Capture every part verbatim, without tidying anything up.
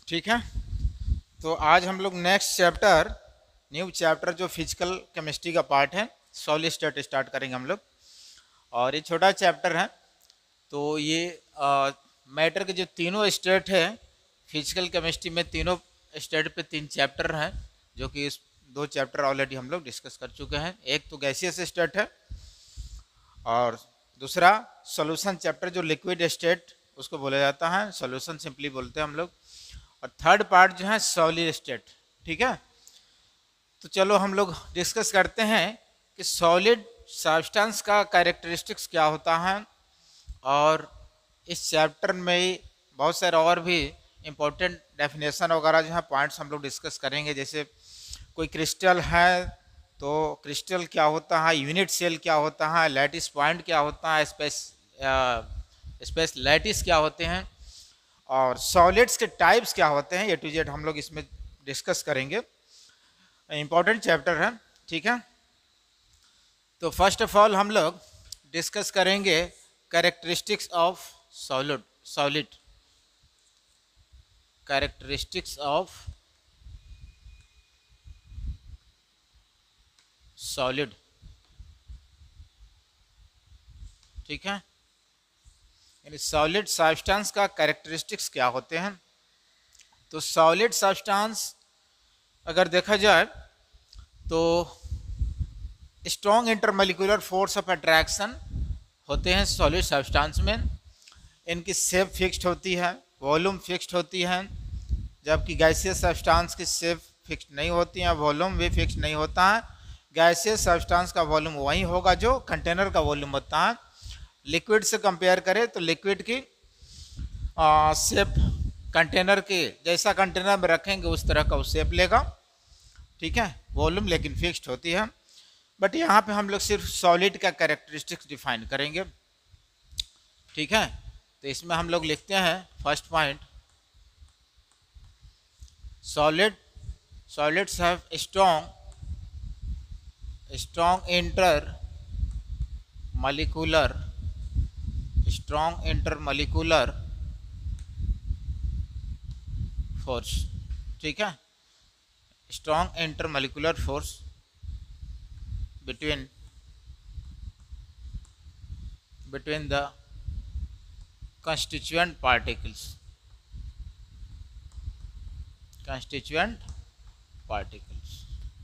ठीक है। तो आज हम लोग नेक्स्ट चैप्टर, न्यू चैप्टर जो फिजिकल केमिस्ट्री का पार्ट है, सॉलिड स्टेट स्टार्ट करेंगे हम लोग। और ये छोटा चैप्टर है, तो ये मैटर के जो तीनों स्टेट है फिजिकल केमिस्ट्री में, तीनों स्टेट पे तीन चैप्टर हैं, जो कि इस दो चैप्टर ऑलरेडी हम लोग डिस्कस कर चुके हैं। एक तो गैसियस स्टेट है और दूसरा सॉल्यूशन चैप्टर जो लिक्विड स्टेट उसको बोला जाता है, सॉल्यूशन सिंपली बोलते हैं हम लोग। और थर्ड पार्ट जो है सॉलिड स्टेट। ठीक है, तो चलो हम लोग डिस्कस करते हैं कि सॉलिड सब्सटेंस का कैरेक्टरिस्टिक्स क्या होता है। और इस चैप्टर में बहुत सारे और भी इम्पोर्टेंट डेफिनेशन वगैरह जो है पॉइंट्स हम लोग डिस्कस करेंगे। जैसे कोई क्रिस्टल है तो क्रिस्टल क्या होता है, यूनिट सेल क्या होता है, लैटिस पॉइंट क्या होता है, स्पेस स्पेस लैटिस क्या होते हैं, और सॉलिड्स के टाइप्स क्या होते हैं, ए टू जेड हम लोग इसमें डिस्कस करेंगे। इम्पोर्टेंट चैप्टर है। ठीक है, तो फर्स्ट ऑफ ऑल हम लोग डिस्कस करेंगे characteristics of solid solid characteristics of solid. ठीक है, यानी सॉलिड सब्सटेंस का कैरेक्टरिस्टिक्स क्या होते हैं। तो सॉलिड सब्सटेंस अगर देखा जाए तो strong intermolecular force of attraction होते हैं सॉलिड सब्सटेंस में। इनकी शेप फिक्स्ड होती है, वॉल्यूम फिक्स्ड होती है, जबकि गैसियस सब्सटेंस की शेप फिक्स्ड नहीं होती है, वॉल्यूम भी फिक्स्ड नहीं होता है। गैसियस सब्सटेंस का वॉल्यूम वही होगा जो कंटेनर का वॉल्यूम होता है। लिक्विड से कंपेयर करें तो लिक्विड की शेप कंटेनर के जैसा कंटेनर में रखेंगे उस तरह का वो शेप लेगा। ठीक है, वॉल्यूम लेकिन फिक्स्ड होती है। बट यहाँ पे हम लोग सिर्फ सॉलिड का कैरेक्टरिस्टिक्स डिफाइन करेंगे। ठीक है, तो इसमें हम लोग लिखते हैं first point, solid solids have strong strong inter molecular strong intermolecular force। ठीक है, strong intermolecular force between between the constituent particles constituent particles।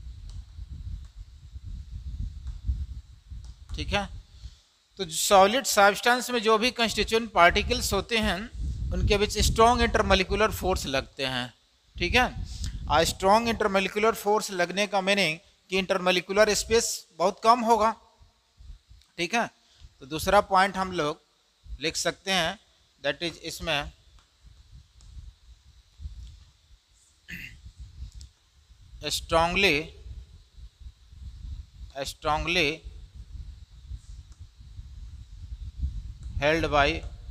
ठीक है, तो सॉलिड सब्सटेंस में जो भी कंस्टिट्यूएंट पार्टिकल्स होते हैं उनके बीच स्ट्रॉन्ग इंटरमोलिकुलर फोर्स लगते हैं। ठीक है, और स्ट्रॉन्ग इंटरमोलिकुलर फोर्स लगने का मीनिंग कि इंटरमोलिकुलर स्पेस बहुत कम होगा। ठीक है, तो दूसरा पॉइंट हम लोग लिख सकते हैं, दैट इज इसमें strongly strongly held by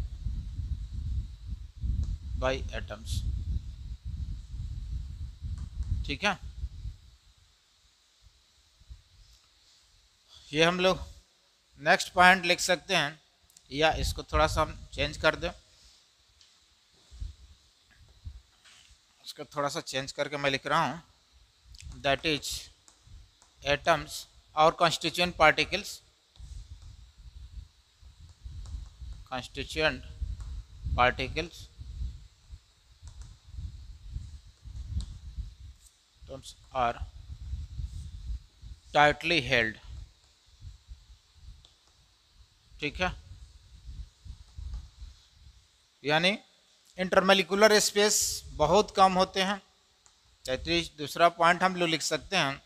by atoms। ठीक है, ये हम लोग नेक्स्ट पॉइंट लिख सकते हैं, या इसको थोड़ा सा हम चेंज कर दें। इसको थोड़ा सा चेंज करके मैं लिख रहा हूँ, दैट इज एटम्स और constituent particles constituent particles terms are tightly held। ठीक है, यानी इंटरमोलिकुलर स्पेस बहुत कम होते हैं। दूसरा पॉइंट हम लोग लिख सकते हैं,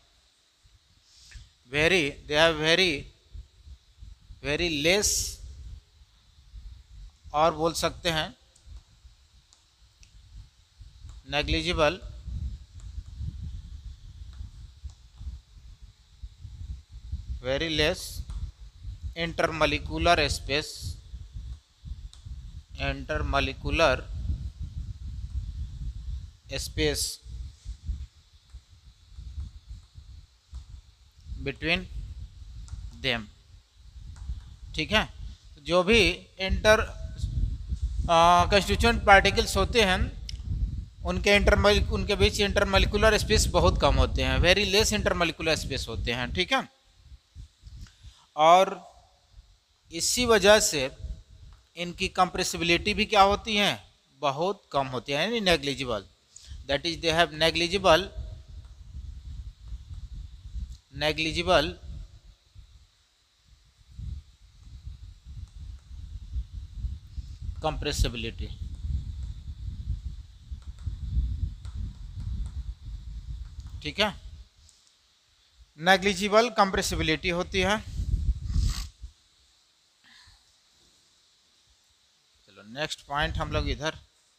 very they have very very less, और बोल सकते हैं negligible very less intermolecular space intermolecular space between them. ठीक है, जो भी इंटर कंस्टिट्यूएंट पार्टिकल्स होते हैं उनके इंटरमल उनके बीच इंटरमोलिकुलर स्पेस बहुत कम होते हैं, वेरी लेस इंटरमोलिकुलर स्पेस होते हैं, ठीक है। और इसी वजह से इनकी कंप्रेसिबिलिटी भी क्या होती है, बहुत कम होती है, यानी negligible, that is they have negligible negligible compressibility, ठीक है, नेग्लिजिबल कंप्रेसिबिलिटी होती है। चलो नेक्स्ट पॉइंट हम लोग इधर,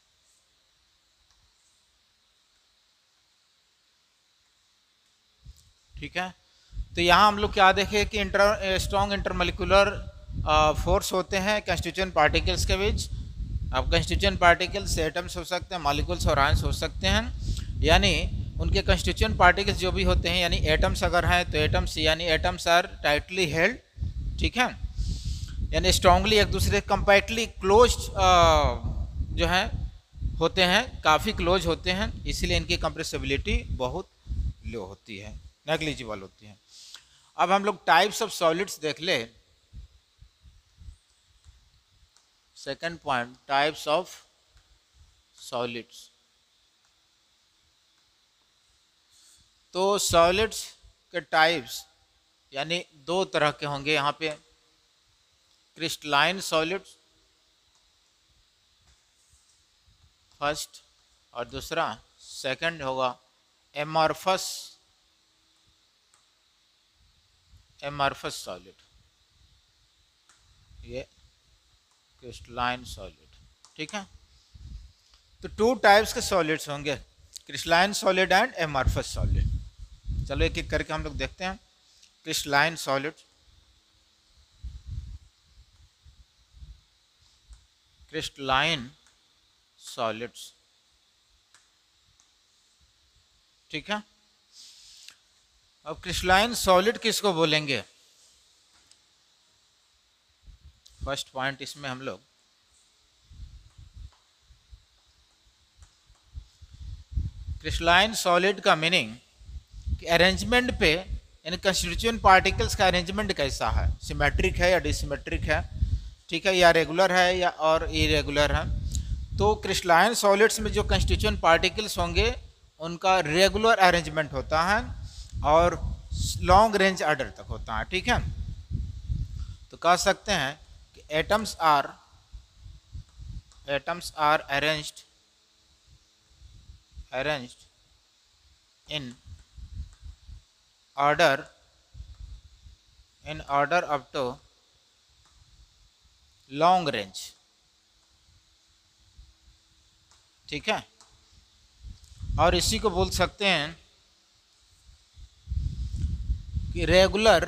ठीक है। तो यहाँ हम लोग क्या देखें कि इंटर स्ट्रॉन्ग इंटरमोलिकुलर फोर्स होते हैं कंस्टिट्यूएंट पार्टिकल्स के बीच। अब कंस्टिट्यूएंट पार्टिकल्स एटम्स हो सकते हैं, मॉलिक्यूल्स और आयंस हो सकते हैं, यानी उनके कंस्टिट्यूएंट पार्टिकल्स जो भी होते हैं, यानी एटम्स अगर हैं तो एटम्स यानी एटम्स आर टाइटली हेल्ड, ठीक है, यानी स्ट्रांगली एक दूसरे कंपैक्टली क्लोज जो है होते हैं, काफ़ी क्लोज होते हैं, इसीलिए इनकी कंप्रेसिबिलिटी बहुत लो होती है, नेग्लिजिबल होती है। अब हम लोग टाइप्स ऑफ सॉलिड्स देख ले। Second point, types of solids. तो सॉलिड्स के टाइप्स यानी दो तरह के होंगे यहाँ पे, क्रिस्टलाइन सॉलिड्स फर्स्ट, और दूसरा सेकंड होगा एमॉर्फस एमॉर्फस सॉलिड, ये क्रिस्टलाइन सॉलिड, ठीक है। तो टू टाइप्स के सॉलिड्स होंगे, crystalline solid and amorphous solid. चलो एक एक करके हम लोग देखते हैं। क्रिस्टलाइन सॉलिड, क्रिस्टलाइन सॉलिड्स, ठीक है। अब क्रिस्टलाइन सॉलिड किसको बोलेंगे, फर्स्ट पॉइंट इसमें हम लोग क्रिस्टलाइन सॉलिड का मीनिंग कि अरेंजमेंट पे, यानी कंस्टिट्यूएंट पार्टिकल्स का अरेंजमेंट कैसा है, सिमेट्रिक है या डिसिमेट्रिक है, ठीक है, या रेगुलर है या और इरेगुलर है। तो क्रिस्टलाइन सॉलिड्स में जो कंस्टिट्यूएंट पार्टिकल्स होंगे उनका रेगुलर अरेंजमेंट होता है और लॉन्ग रेंज ऑर्डर तक होता है, ठीक है। तो कह सकते हैं कि atoms are atoms are arranged arranged in order in order up to long range, ठीक है। और इसी को बोल सकते हैं कि regular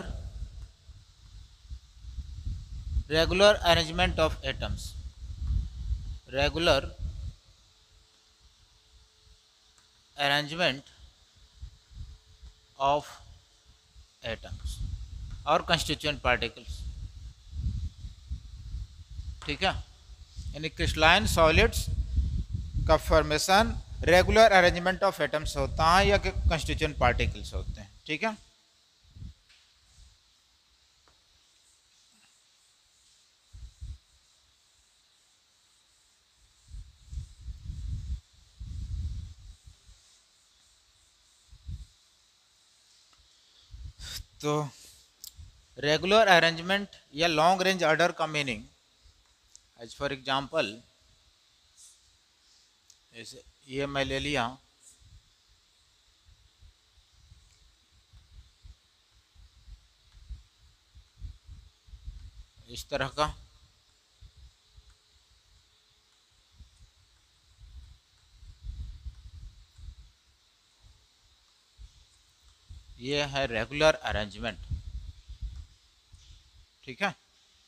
regular arrangement of atoms, regular arrangement of atoms और कंस्टिट्यूएंट पार्टिकल्स, ठीक है। यानी क्रिस्टलाइन सॉलिड्स का formation regular arrangement of atoms होता है या कंस्टिट्यूएंट पार्टिकल्स होते हैं, ठीक है। तो रेगुलर अरेंजमेंट या लॉन्ग रेंज ऑर्डर का मीनिंग, एज फॉर एग्जांपल जैसे ये मैं ले लिया, इस तरह का, ये है रेगुलर अरेंजमेंट, ठीक है।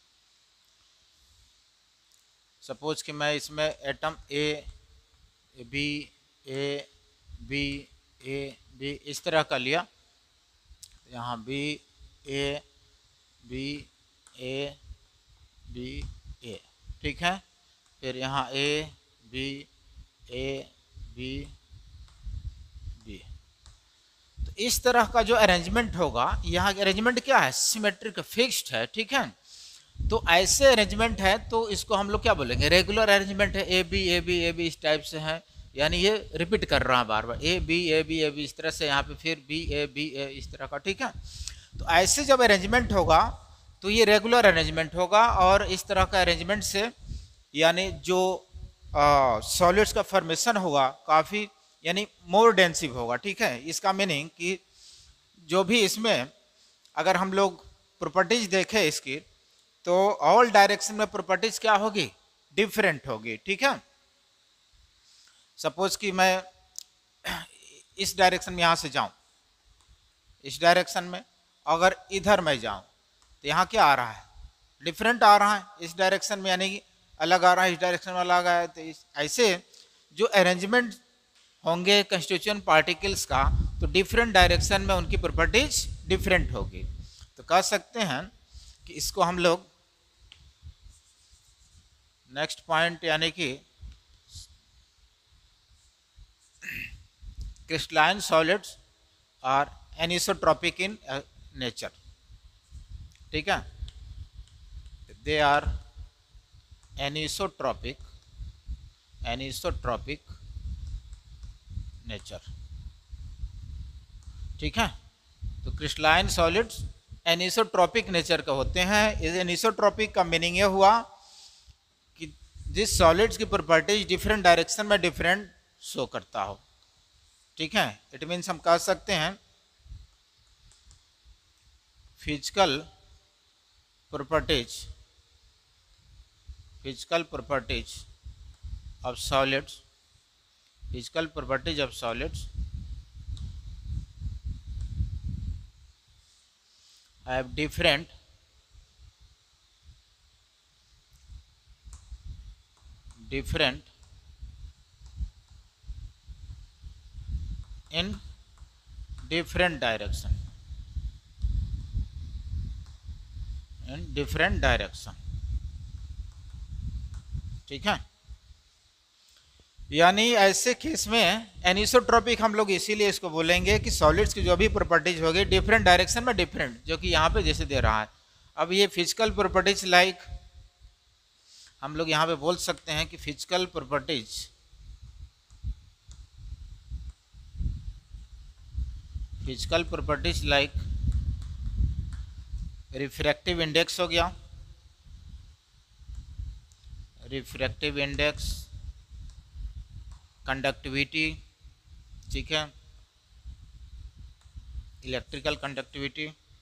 सपोज कि मैं इसमें atom A B A B A B इस तरह का लिया, यहाँ B A B A B A, ठीक है। फिर यहाँ A B A B B. तो इस तरह का जो अरेंजमेंट होगा, यहाँ अरेंजमेंट क्या है, सिमेट्रिक फिक्स्ड है, ठीक है। तो ऐसे अरेंजमेंट है तो इसको हम लोग क्या बोलेंगे, रेगुलर अरेंजमेंट है। A B A B A B इस टाइप से है, यानी ये रिपीट कर रहा है बार बार, A B A B A B इस तरह से, यहाँ पे फिर बी ए बी ए इस तरह का, ठीक है। तो ऐसे जब अरेंजमेंट होगा तो ये रेगुलर अरेंजमेंट होगा, और इस तरह का अरेंजमेंट से यानी जो सॉलिड्स का फॉर्मेशन होगा काफ़ी यानी मोर डेंसिव होगा, ठीक है। इसका मीनिंग कि जो भी इसमें अगर हम लोग प्रॉपर्टीज देखें इसकी, तो ऑल डायरेक्शन में प्रॉपर्टीज क्या होगी, डिफरेंट होगी, ठीक है। सपोज कि मैं इस डायरेक्शन में यहाँ से जाऊं, इस डायरेक्शन में अगर इधर मैं जाऊं तो यहाँ क्या आ रहा है, डिफरेंट आ रहा है इस डायरेक्शन में, यानी कि अलग आ रहा है, इस डायरेक्शन में अलग आया है। तो इस ऐसे जो अरेंजमेंट होंगे कंस्टिट्यूएंट पार्टिकल्स का, तो डिफरेंट डायरेक्शन में उनकी प्रॉपर्टीज डिफरेंट होगी। तो कह सकते हैं कि इसको हम लोग नेक्स्ट पॉइंट यानी कि crystalline solids are anisotropic in nature, ठीक है। They are anisotropic anisotropic nature, ठीक है। तो क्रिस्टलाइन सॉलिड्स एनिसोट्रॉपिक नेचर का होते हैं। इस एनिसोट्रॉपिक का मीनिंग ये हुआ कि जिस सॉलिड्स की प्रॉपर्टीज डिफरेंट डायरेक्शन में डिफरेंट शो करता हो, ठीक है। इट मीन्स हम कह सकते हैं physical properties physical properties of solids physical properties of solids have different different in different direction in different direction, ठीक है। यानी ऐसे केस में एनिसोट्रॉपिक हम लोग इसीलिए इसको बोलेंगे कि सॉलिड्स की जो भी प्रॉपर्टीज होगी डिफरेंट डायरेक्शन में डिफरेंट, जो कि यहाँ पे जैसे दे रहा है। अब ये फिजिकल प्रॉपर्टीज लाइक हम लोग यहाँ पे बोल सकते हैं कि physical properties physical properties like refractive index हो गया, रिफ्रैक्टिव इंडेक्स, कंडक्टिविटी, ठीक है, electrical conductivity,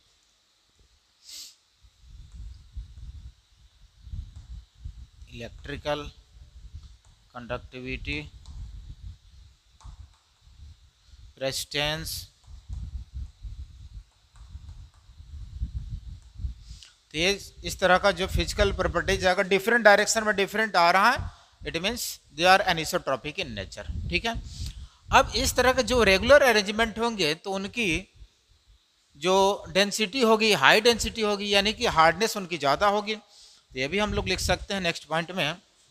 electrical conductivity, resistance. तो ये इस तरह का जो फिजिकल प्रॉपर्टीज अगर डिफरेंट डायरेक्शन में डिफरेंट आ रहा है, it means they are anisotropic in nature, ठीक है। अब इस तरह के जो रेगुलर अरेंजमेंट होंगे तो उनकी जो डेंसिटी होगी हाई डेंसिटी होगी, यानी कि हार्डनेस उनकी ज़्यादा होगी। तो ये भी हम लोग लिख सकते हैं नेक्स्ट पॉइंट में,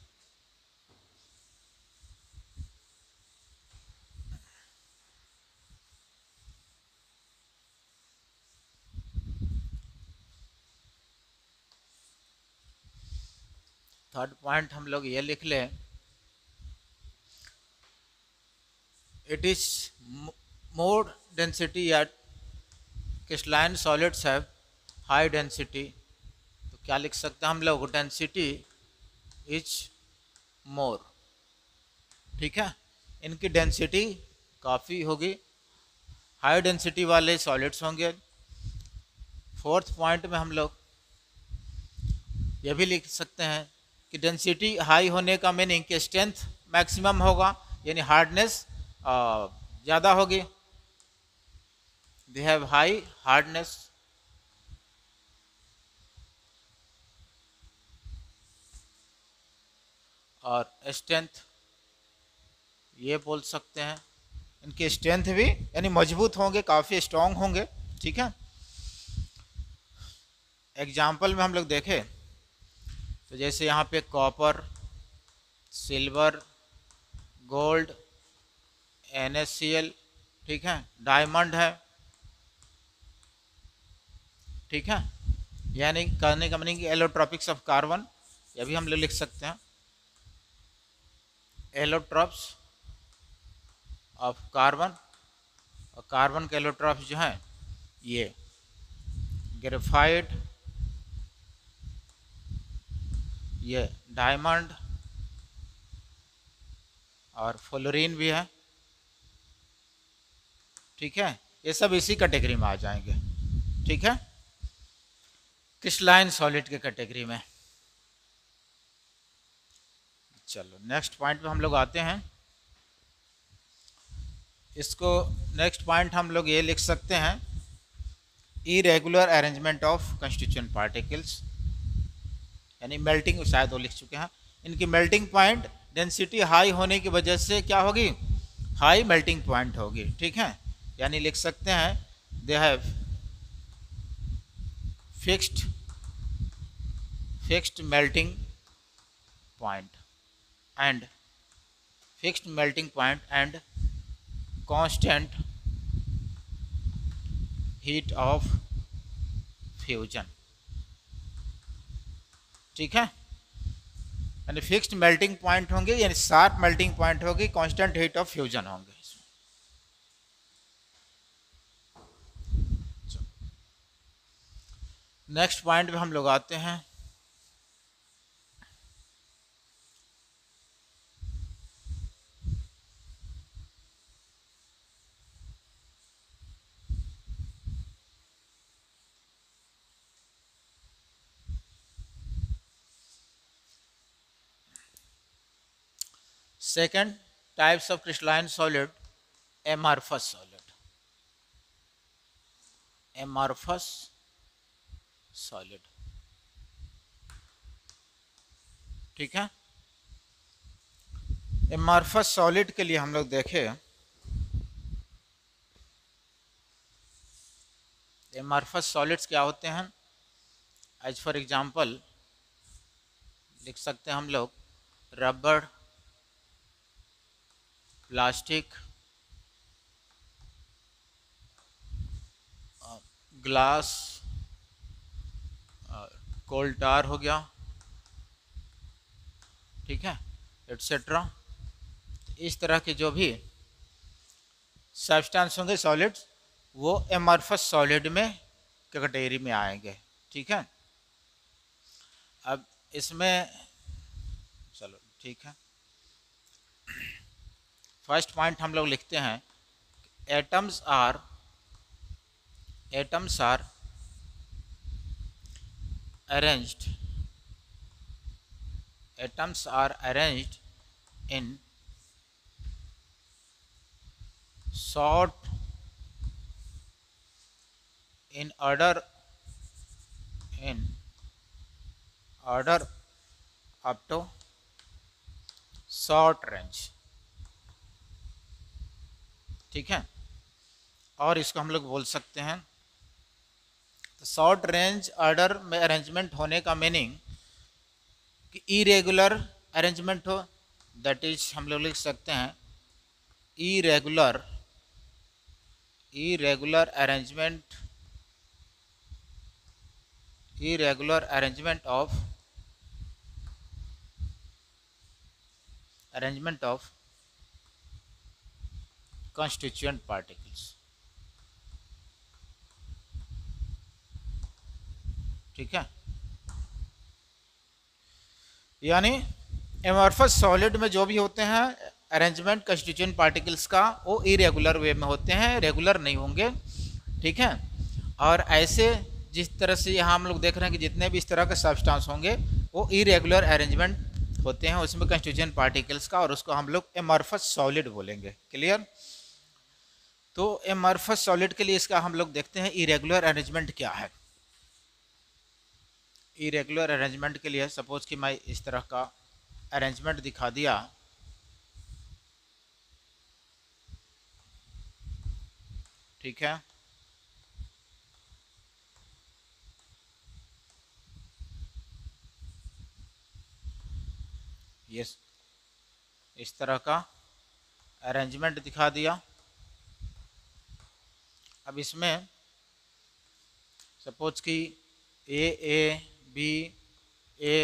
थर्ड पॉइंट हम लोग ये लिख लें, it is more density at crystalline solids have high density. तो क्या लिख सकते हैं हम लोग, डेंसिटी इज मोर, ठीक है। इनकी डेंसिटी काफ़ी होगी, हाई डेंसिटी वाले सॉलिड्स होंगे। फोर्थ पॉइंट में हम लोग ये भी लिख सकते हैं कि डेंसिटी हाई होने का मीनिंग कि स्ट्रेंथ मैक्सिमम होगा, यानी हार्डनेस ज़्यादा होगी। दे हैव हाई हार्डनेस, और स्ट्रेंथ ये बोल सकते हैं, इनकी स्ट्रेंथ भी यानी मजबूत होंगे, काफ़ी स्ट्रॉन्ग होंगे, ठीक है। एग्जाम्पल में हम लोग देखें तो जैसे यहाँ पे copper, silver, gold, N S C L, ठीक है, डायमंड है, ठीक है, यानी कहने का मीनिंग एलोट्रॉपिक्स ऑफ कार्बन, ये भी हम लोग लिख सकते हैं, एलोट्रॉप्स ऑफ कार्बन, और कार्बन के एलोट्रॉप्स जो हैं ये ग्रेफाइट, ये डायमंड और फ्लोरीन भी है, ठीक है, ये सब इसी कैटेगरी में आ जाएंगे, ठीक है, क्रिस्टलाइन सॉलिड के कैटेगरी में। चलो नेक्स्ट पॉइंट पे हम लोग आते हैं। इसको नेक्स्ट पॉइंट हम लोग ये लिख सकते हैं, irregular arrangement of constituent particles, यानी मेल्टिंग, शायद वो लिख चुके हैं, इनकी मेल्टिंग पॉइंट डेंसिटी हाई होने की वजह से क्या होगी, हाई मेल्टिंग पॉइंट होगी, ठीक है, यानी लिख सकते हैं they have fixed fixed melting point and fixed melting point and constant heat of fusion, ठीक है, यानी फिक्स्ड मेल्टिंग पॉइंट होंगे, यानी शार्प मेल्टिंग पॉइंट होगी, कांस्टेंट हीट ऑफ फ्यूजन होंगे। नेक्स्ट पॉइंट पे हम लोग आते हैं, second types of crystalline solid, amorphous solid, amorphous solid, ठीक है, एमॉर्फस सॉलिड के लिए हम लोग देखें, एमॉर्फस सॉलिड्स क्या होते हैं, एज फॉर एग्जांपल लिख सकते हैं हम लोग रबड़, प्लास्टिक, ग्लास, कोल टार हो गया, ठीक है, एटसेट्रा, इस तरह के जो भी सब्सटेंस होंगे सॉलिड्स, वो एमॉर्फस सॉलिड में कैटेगरी में आएंगे, ठीक है। अब इसमें चलो ठीक है, फर्स्ट पॉइंट हम लोग लिखते हैं, atoms are atoms are arranged atoms are arranged in sort in order in order up to short range, ठीक है, और इसको हम लोग बोल सकते हैं, तो शॉर्ट रेंज ऑर्डर में अरेंजमेंट होने का मीनिंग कि इरेगुलर अरेंजमेंट हो, दैट इज हम लोग लिख सकते हैं irregular irregular arrangement irregular arrangement of arrangement of constituent particles, ठीक है, यानी एमॉर्फस सॉलिड में जो भी होते हैं अरेंजमेंट कंस्टिट्यूएंट पार्टिकल्स का, वो इरेगुलर वे में होते हैं, रेगुलर नहीं होंगे, ठीक है, और ऐसे जिस तरह से यहाँ हम लोग देख रहे हैं कि जितने भी इस तरह के सब्सटेंस होंगे वो इरेगुलर अरेंजमेंट होते हैं उसमें कंस्टिट्यूएंट पार्टिकल्स का, और उसको हम लोग एमॉर्फस सॉलिड बोलेंगे, क्लियर। तो एमॉर्फस सॉलिड के लिए इसका हम लोग देखते हैं इरेगुलर अरेंजमेंट क्या है। इरेगुलर अरेंजमेंट के लिए सपोज कि मैं इस तरह का अरेंजमेंट दिखा दिया, ठीक है, ये इस तरह का अरेंजमेंट दिखा दिया। अब इसमें सपोज कि ए ए बी ए,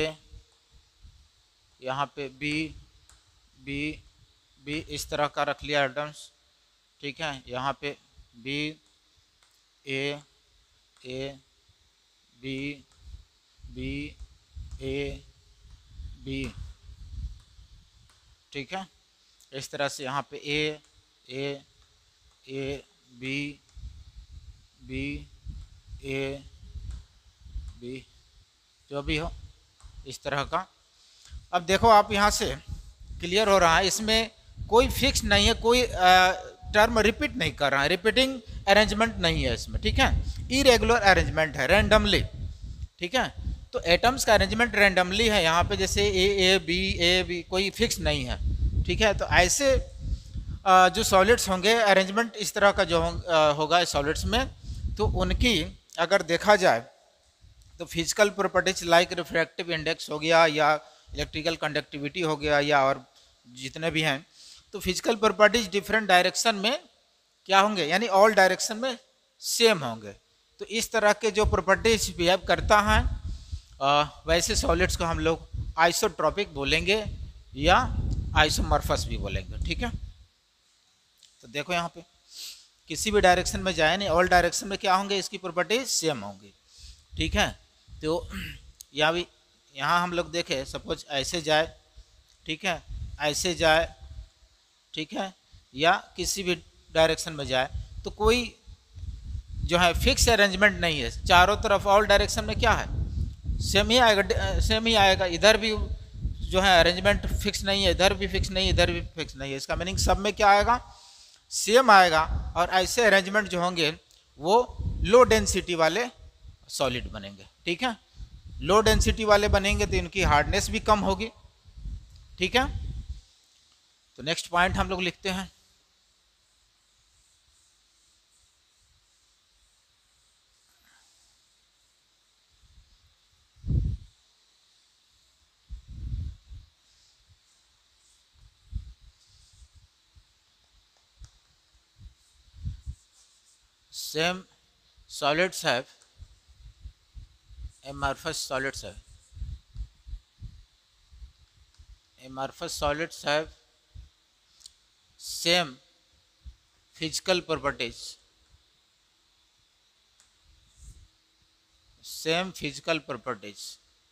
यहाँ पे बी बी बी इस तरह का रख लिया एटम्स, ठीक है। यहाँ पे B A A B B A B, ठीक है। इस तरह से यहाँ पे A A A B B A B, जो भी हो इस तरह का। अब देखो आप यहाँ से क्लियर हो रहा है, इसमें कोई फिक्स नहीं है, कोई टर्म रिपीट नहीं कर रहा है, रिपीटिंग अरेंजमेंट नहीं है इसमें, ठीक है। इरेगुलर अरेंजमेंट है, रैंडमली, ठीक है। तो एटम्स का अरेंजमेंट रैंडमली है यहाँ पे, जैसे A A B A B, कोई फिक्स नहीं है, ठीक है। तो ऐसे जो सॉलिड्स होंगे अरेंजमेंट इस तरह का जो होगा सॉलिड्स में, तो उनकी अगर देखा जाए तो physical properties like refractive index हो गया या इलेक्ट्रिकल कंडक्टिविटी हो गया या और जितने भी हैं, तो फिजिकल प्रॉपर्टीज डिफरेंट डायरेक्शन में क्या होंगे, यानी ऑल डायरेक्शन में सेम होंगे। तो इस तरह के जो प्रॉपर्टीज बिहेव करता है वैसे सॉलिड्स को हम लोग आइसोट्रॉपिक बोलेंगे या आइसोमॉर्फस भी बोलेंगे, ठीक है। तो देखो यहाँ पे किसी भी डायरेक्शन में जाए नहीं, ऑल डायरेक्शन में क्या होंगे, इसकी प्रॉपर्टीज सेम होंगी, ठीक है। तो यहाँ भी यहाँ हम लोग देखें, सपोज ऐसे जाए, ठीक है, ऐसे जाए, ठीक है, या किसी भी डायरेक्शन में जाए, तो कोई जो है फिक्स अरेंजमेंट नहीं है। चारों तरफ ऑल डायरेक्शन में क्या है, सेम ही आएगा, सेम ही आएगा। इधर भी जो है अरेंजमेंट फिक्स नहीं है, इधर भी फिक्स नहीं है, इधर भी फिक्स नहीं है। इसका मीनिंग सब में क्या आएगा, सेम आएगा। और ऐसे अरेंजमेंट जो होंगे वो लो डेंसिटी वाले सॉलिड बनेंगे, ठीक है। लो डेंसिटी वाले बनेंगे तो इनकी हार्डनेस भी कम होगी, ठीक है। तो नेक्स्ट पॉइंट हम लोग लिखते हैं, same solids have amorphous solids have amorphous solids have same physical properties same physical properties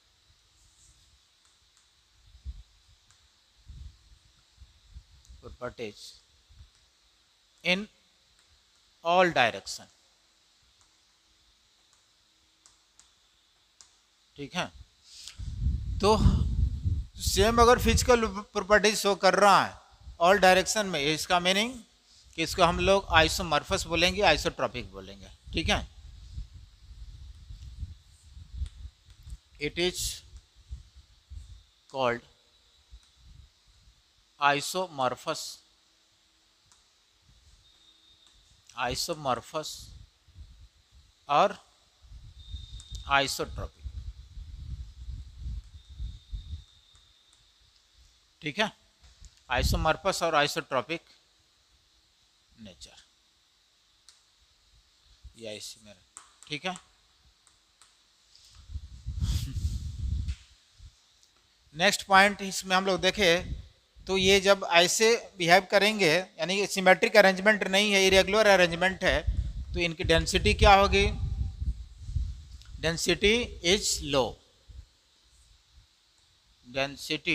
properties in all direction, ठीक है। तो सेम अगर फिजिकल प्रॉपर्टीज शो कर रहा है ऑल डायरेक्शन में, इसका मीनिंग कि इसको हम लोग आइसोमॉर्फस बोलेंगे, आइसोट्रॉपिक बोलेंगे, ठीक है। It is called isomorphous isomorphous और आइसोट्रॉपिक, ठीक है। आइसोमॉर्फस और आइसोट्रॉपिक नेचर या इसी में, ठीक है। नेक्स्ट पॉइंट इसमें हम लोग देखें तो ये जब ऐसे बिहेव करेंगे, यानी सिमेट्रिक अरेंजमेंट नहीं है, इरेगुलर अरेंजमेंट है, तो इनकी डेंसिटी क्या होगी, density is low, density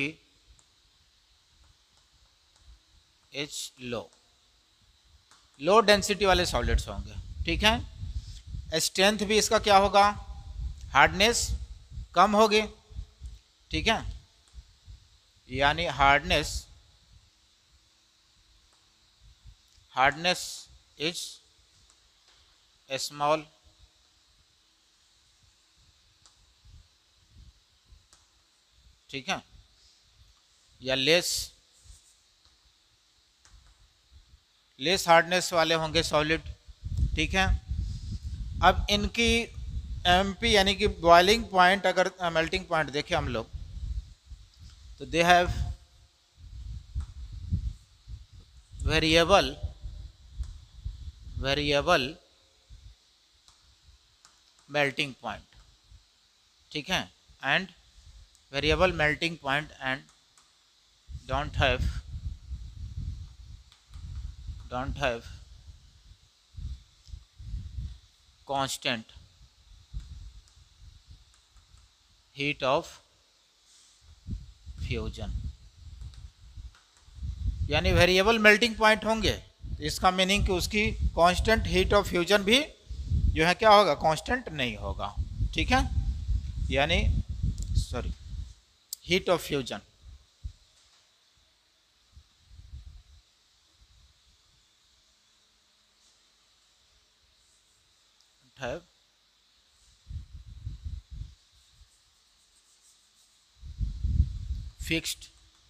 is low, low density वाले सॉलिड्स होंगे, ठीक है। स्ट्रेंथ भी इसका क्या होगा, हार्डनेस कम होगी, ठीक है। यानी हार्डनेस हार्डनेस इज स्मॉल, ठीक है, या लेस लेस हार्डनेस वाले होंगे सॉलिड, ठीक है। अब इनकी एमपी यानी कि बॉइलिंग पॉइंट, अगर मेल्टिंग पॉइंट देखें हम लोग, तो they have variable variable melting point, ठीक है, and variable melting point and don't have don't have constant heat of fusion. यानी वेरिएबल मेल्टिंग पॉइंट होंगे, इसका मीनिंग कि उसकी कांस्टेंट हीट ऑफ फ्यूजन भी जो है क्या होगा, कांस्टेंट नहीं होगा, ठीक है, यानी sorry heat of fusion. Have fixed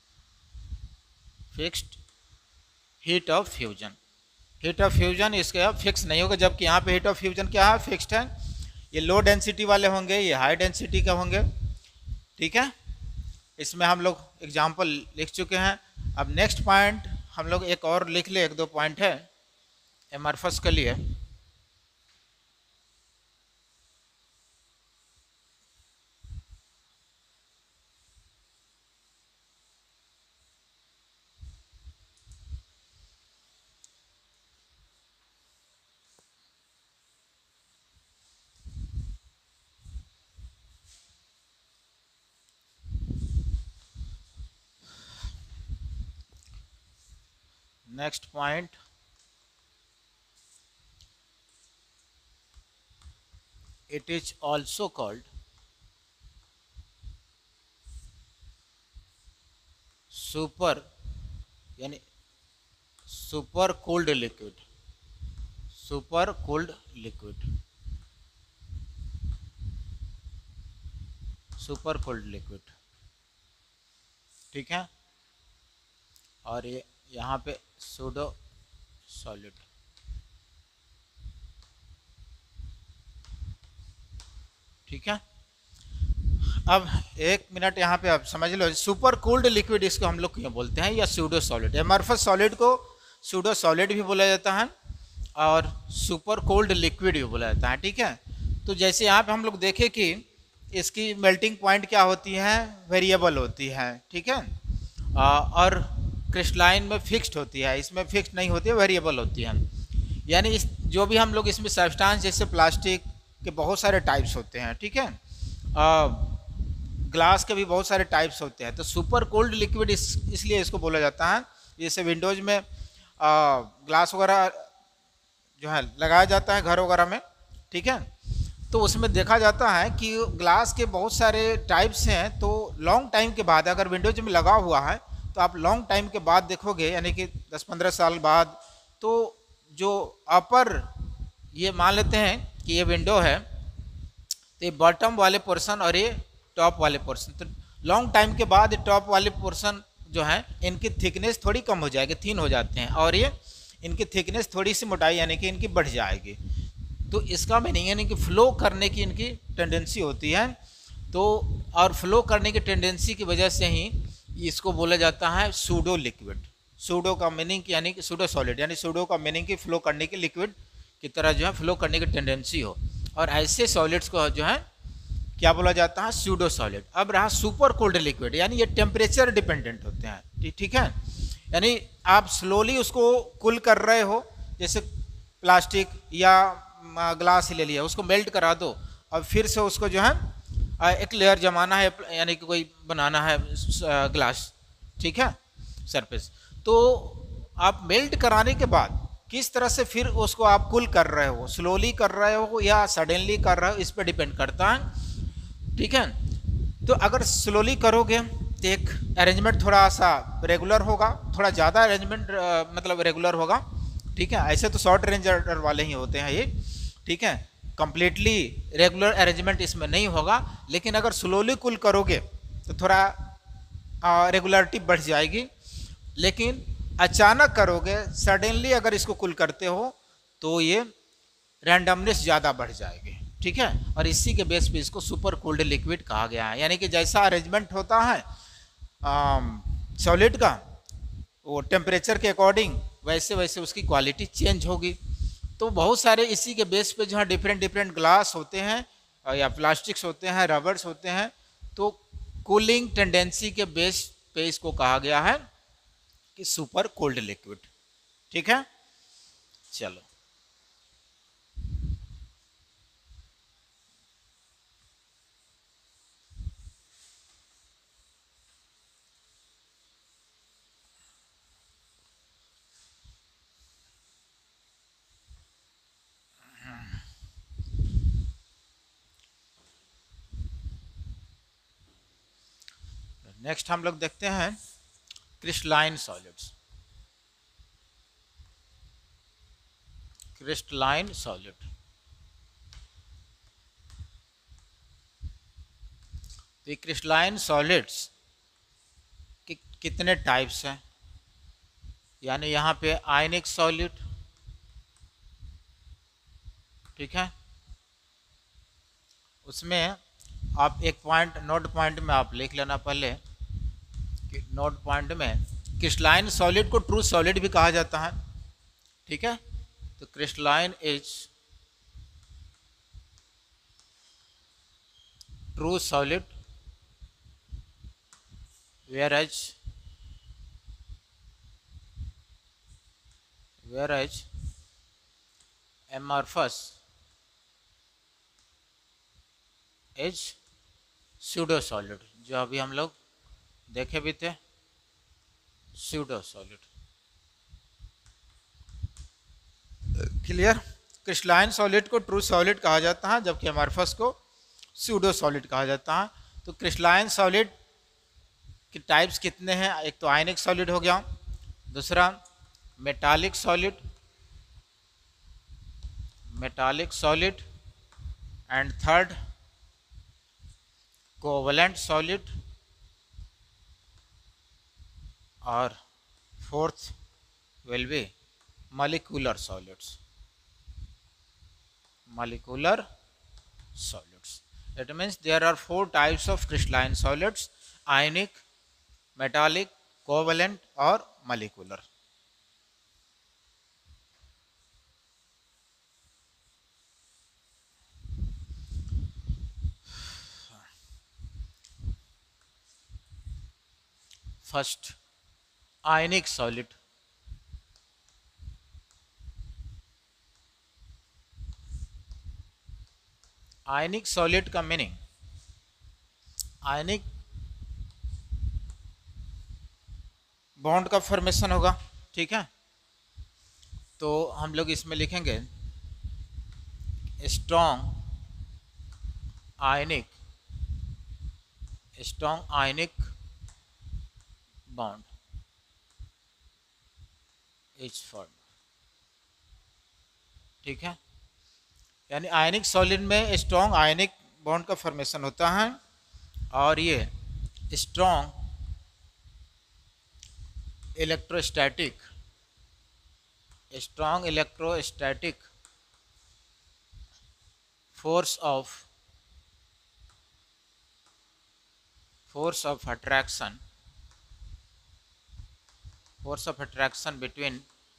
fixed heat of fusion. Heat of fusion इसके अब फिक्स नहीं होगा, जबकि यहाँ पे हीट ऑफ फ्यूजन क्या है, फिक्स्ड है। ये लो डेंसिटी वाले होंगे, ये हाई डेंसिटी के होंगे, ठीक है। इसमें हम लोग एग्जांपल लिख चुके हैं। अब नेक्स्ट पॉइंट हम लोग एक और लिख ले, एक दो पॉइंट है एमरफस के लिए। Next point, it is also called super यानी super cold liquid, super cold liquid, super cold liquid, ठीक है। और ये यहाँ पे सूडो सॉलिड, ठीक है। अब एक मिनट यहाँ पे आप समझ लो, सुपर कोल्ड लिक्विड इसको हम लोग क्यों बोलते हैं, या सूडो सॉलिड। एमरफस सॉलिड को सूडो सॉलिड भी बोला जाता है और सुपर कोल्ड लिक्विड भी बोला जाता है, ठीक है। तो जैसे यहाँ पे हम लोग देखें कि इसकी मेल्टिंग पॉइंट क्या होती है, वेरिएबल होती है, ठीक है, और क्रिस्टलाइन में फिक्स्ड होती है, इसमें फिक्स्ड नहीं होती है, वेरिएबल होती है। यानी इस जो भी हम लोग इसमें सब्सटेंस जैसे प्लास्टिक के बहुत सारे टाइप्स होते हैं, ठीक है, आ, ग्लास के भी बहुत सारे टाइप्स होते हैं। तो सुपर कोल्ड लिक्विड इस इसलिए इसको बोला जाता है। जैसे विंडोज में आ, ग्लास वगैरह जो है लगाया जाता है घर वगैरह में, ठीक है, तो उसमें देखा जाता है कि ग्लास के बहुत सारे टाइप्स हैं। तो लॉन्ग टाइम के बाद अगर विंडोज में लगा हुआ है तो आप लॉन्ग टाइम के बाद देखोगे, यानी कि दस पंद्रह साल बाद, तो जो अपर ये मान लेते हैं कि ये विंडो है, तो ये बॉटम वाले पोर्शन और ये टॉप वाले पोर्शन, तो लॉन्ग टाइम के बाद टॉप वाले पोर्शन जो है इनकी थिकनेस थोड़ी कम हो जाएगी, थिन हो जाते हैं, और ये इनकी थिकनेस थोड़ी सी मोटाई यानी कि इनकी बढ़ जाएगी। तो इसका मीनिंग यानी कि फ्लो करने की इनकी टेंडेंसी होती है। तो और फ्लो करने की टेंडेंसी की वजह से ही इसको बोला जाता है सूडो लिक्विड। सूडो का मीनिंग यानी कि सूडो सॉलिड, यानी सूडो का मीनिंग कि फ्लो करने की लिक्विड की तरह जो है फ्लो करने की टेंडेंसी हो, और ऐसे सॉलिड्स को जो है क्या बोला जाता है, सूडो सॉलिड। अब रहा सुपर कोल्ड लिक्विड, यानी ये टेम्परेचर डिपेंडेंट होते हैं, ठीक है, यानी आप स्लोली उसको कूल कर रहे हो, जैसे प्लास्टिक या ग्लास ही ले लिया, उसको मेल्ट करा दो और फिर से उसको जो है एक लेयर जमाना है, यानी कि कोई बनाना है ग्लास, ठीक है, सरफेस। तो आप मेल्ट कराने के बाद किस तरह से फिर उसको आप कूल कर रहे हो, स्लोली कर रहे हो या सडनली कर रहे हो, इस पर डिपेंड करता है, ठीक है। तो अगर स्लोली करोगे तो एक अरेंजमेंट थोड़ा सा रेगुलर होगा, थोड़ा ज़्यादा अरेंजमेंट मतलब रेगुलर होगा, ठीक है। ऐसे तो शॉर्ट रेंज वाले ही होते हैं ये, ठीक है, कंप्लीटली रेगुलर अरेंजमेंट इसमें नहीं होगा। लेकिन अगर स्लोली कूल करोगे तो थोड़ा रेगुलरिटी बढ़ जाएगी, लेकिन अचानक करोगे, सडनली अगर इसको कूल करते हो तो ये रैंडमनेस ज़्यादा बढ़ जाएगी, ठीक है। और इसी के बेस पे इसको सुपर कोल्ड लिक्विड कहा गया है, यानी कि जैसा अरेंजमेंट होता है सॉलिड का, वो टेम्परेचर के अकॉर्डिंग वैसे वैसे उसकी क्वालिटी चेंज होगी। तो बहुत सारे इसी के बेस पे जहाँ डिफरेंट डिफरेंट ग्लास होते हैं या प्लास्टिक्स होते हैं, रबर्स होते हैं, तो कूलिंग टेंडेंसी के बेस पे इसको कहा गया है कि सुपर कोल्ड लिक्विड। ठीक है, चलो नेक्स्ट हम लोग देखते हैं क्रिस्टलाइन सॉलिड्स। क्रिस्टलाइन सॉलिड, तो ये क्रिस्टलाइन सॉलिड्स कि कितने टाइप्स हैं, यानी यहाँ पे आयनिक सॉलिड, ठीक है, उसमें आप एक पॉइंट नोट पॉइंट में आप लिख लेना पहले कि नोट पॉइंट में क्रिस्टलाइन सॉलिड को ट्रू सॉलिड भी कहा जाता है। ठीक है, तो crystalline is true solid whereas whereas amorphous is pseudo solid, जो अभी हम लोग देखे भी थे, pseudo solid। Clear, crystalline solid को ट्रू सॉलिड कहा जाता है जबकि amorphous को pseudo solid कहा जाता है। तो क्रिस्टलाइन सॉलिड कि टाइप्स कितने हैं, एक तो आयनिक सॉलिड हो गया, दूसरा metallic solid, metallic solid, and third covalent solid, और fourth will be molecular solids, molecular solids. It means there are four types of crystalline solids: ionic, metallic, covalent और molecular. First ionic solid. Ionic solid का meaning, ionic bond का formation होगा। ठीक है, तो हम लोग इसमें लिखेंगे strong ionic, strong ionic bond is form. ठीक है, यानी आयनिक सॉलिड में स्ट्रॉन्ग आयनिक बॉन्ड का फॉर्मेशन होता है, और ये strong electrostatic, strong electrostatic force of force of attraction, force of attraction between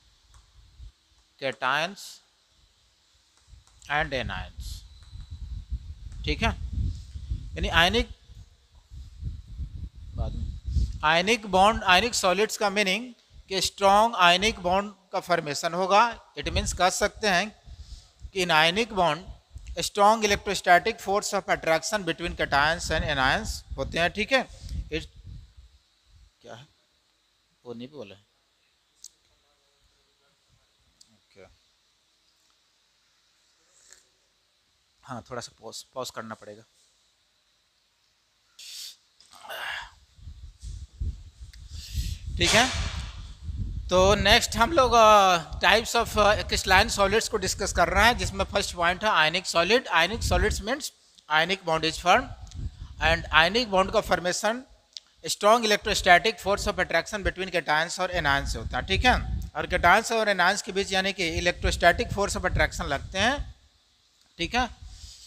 cations and anions. ठीक है, यानी आयनिक बाद में आयनिक बॉन्ड, आयनिक सॉलिड्स का मीनिंग कि स्ट्रॉन्ग आयनिक बॉन्ड का फॉर्मेशन होगा। इट मीन्स कह सकते हैं कि इन ionic bond strong electrostatic force of attraction between cations and anions होते हैं। ठीक है, इट क्या है वो नहीं बोला, ओके, हाँ थोड़ा सा पॉज पॉज करना पड़ेगा। ठीक है, तो नेक्स्ट हम लोग टाइप्स ऑफ क्रिस्टलाइन सॉलिड्स को डिस्कस कर रहे हैं, जिसमें फर्स्ट पॉइंट है ionic solid. Ionic solids means ionic bond is form, and ionic bond का formation strong electrostatic force of attraction between cations और एनायंस से होता है। ठीक है, और कैटायंस और एनायंस के बीच यानी कि इलेक्ट्रोस्टैटिक फोर्स ऑफ अट्रैक्शन लगते हैं। ठीक है,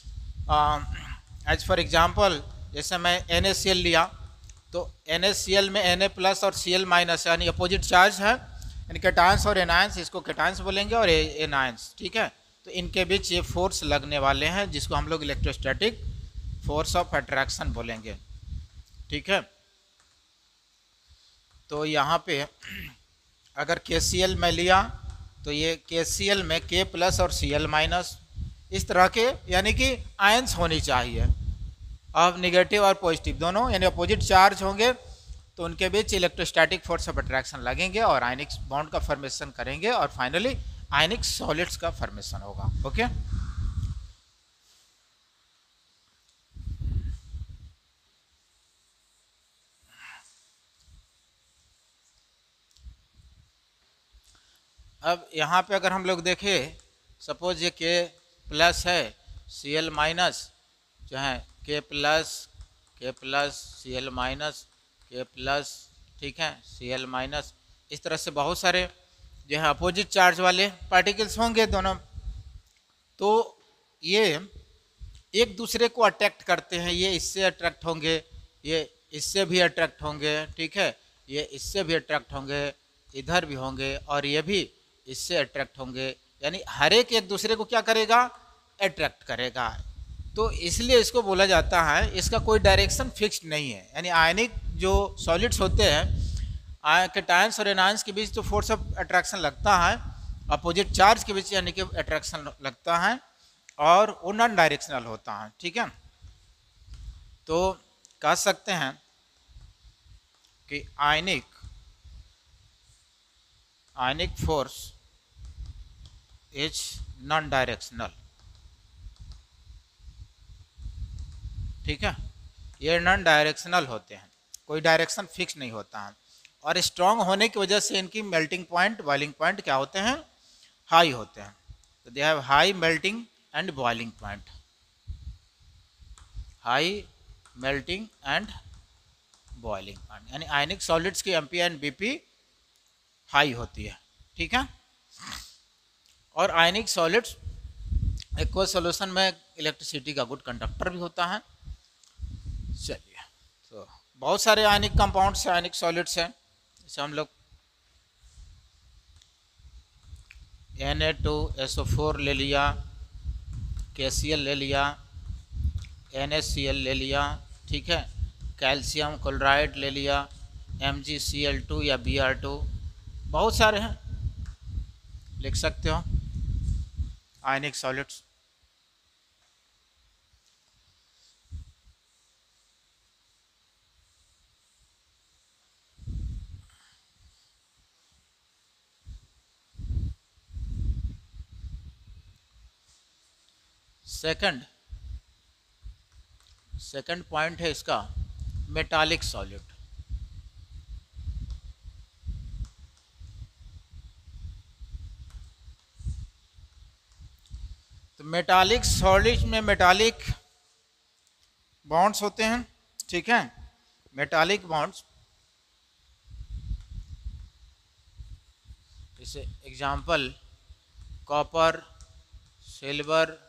एज फॉर एग्जाम्पल जैसे मैं एन ए सी एल लिया, तो एन ए सी एल में एन ए प्लस और सी एल माइनस यानी अपोजिट चार्ज है, यानी कैटायंस और एनायंस, इसको कैटायंस बोलेंगे और एनायंस, ठीक है। तो इनके बीच ये फोर्स लगने वाले हैं जिसको हम लोग इलेक्ट्रोस्टैटिक फोर्स ऑफ अट्रैक्शन बोलेंगे, ठीक है। तो यहाँ पे अगर के सी एल में लिया तो ये के सी एल में K प्लस और सी एल माइनस इस तरह के यानी कि आयंस होनी चाहिए, अब निगेटिव और पॉजिटिव दोनों यानी अपोजिट चार्ज होंगे तो उनके बीच इलेक्ट्रोस्टैटिक फोर्स ऑफ अट्रैक्शन लगेंगे और आयनिक बॉन्ड का फॉर्मेशन करेंगे और फाइनली आयनिक सॉलिड्स का फॉर्मेशन होगा। ओके, अब यहाँ पे अगर हम लोग देखें, सपोज ये के प्लस है, सी एल माइनस जो है K plus K plus C L minus K plus, ठीक है, सी एल माइनस, इस तरह से बहुत सारे जो है अपोजिट चार्ज वाले पार्टिकल्स होंगे दोनों, तो ये एक दूसरे को अट्रैक्ट करते हैं, ये इससे अट्रैक्ट होंगे, ये इससे भी अट्रैक्ट होंगे, ठीक है, ये इससे भी अट्रैक्ट होंगे, इधर भी होंगे और ये भी इससे अट्रैक्ट होंगे, यानी हर एक एक दूसरे को क्या करेगा, अट्रैक्ट करेगा। तो इसलिए इसको बोला जाता है, इसका कोई डायरेक्शन फिक्स्ड नहीं है, यानी आयनिक जो सॉलिड्स होते हैं कैटायंस और एनायंस के बीच तो फोर्स ऑफ अट्रैक्शन लगता है, अपोजिट चार्ज के बीच यानी कि अट्रैक्शन लगता है और वो नॉन डायरेक्शनल होता है, ठीक है। तो कह सकते हैं कि ionic ionic force is non directional, ठीक है, ये नॉन डायरेक्शनल होते हैं, कोई डायरेक्शन फिक्स नहीं होता है और स्ट्रॉन्ग होने की वजह से इनकी मेल्टिंग पॉइंट बॉइलिंग पॉइंट क्या होते हैं, हाई होते हैं। तो they have high melting and boiling point, high melting and boiling point, यानी आयनिक सॉलिड्स की एमपी एंड बीपी हाई होती है, ठीक है। और आयनिक सॉलिड्स एक्वस सॉल्यूशन में इलेक्ट्रिसिटी का गुड कंडक्टर भी होता है। चलिए, तो बहुत सारे आयनिक कंपाउंड्स हैं, आयनिक सॉलिड्स हैं, जैसे हम लोग N A two S O four ले लिया, के सी एल ले लिया, एन ए सी एल ले लिया, ठीक है, कैल्शियम क्लोराइड ले लिया, M G C L two या बी आर टू, बहुत सारे हैं, लिख सकते हो ionic solids. Second second point है इसका मेटालिक सॉलिड। तो मेटालिक सॉलिड में मेटालिक बॉन्ड्स होते हैं, ठीक है, मेटालिक बॉन्ड्स, जैसे एग्जाम्पल कॉपर, सिल्वर,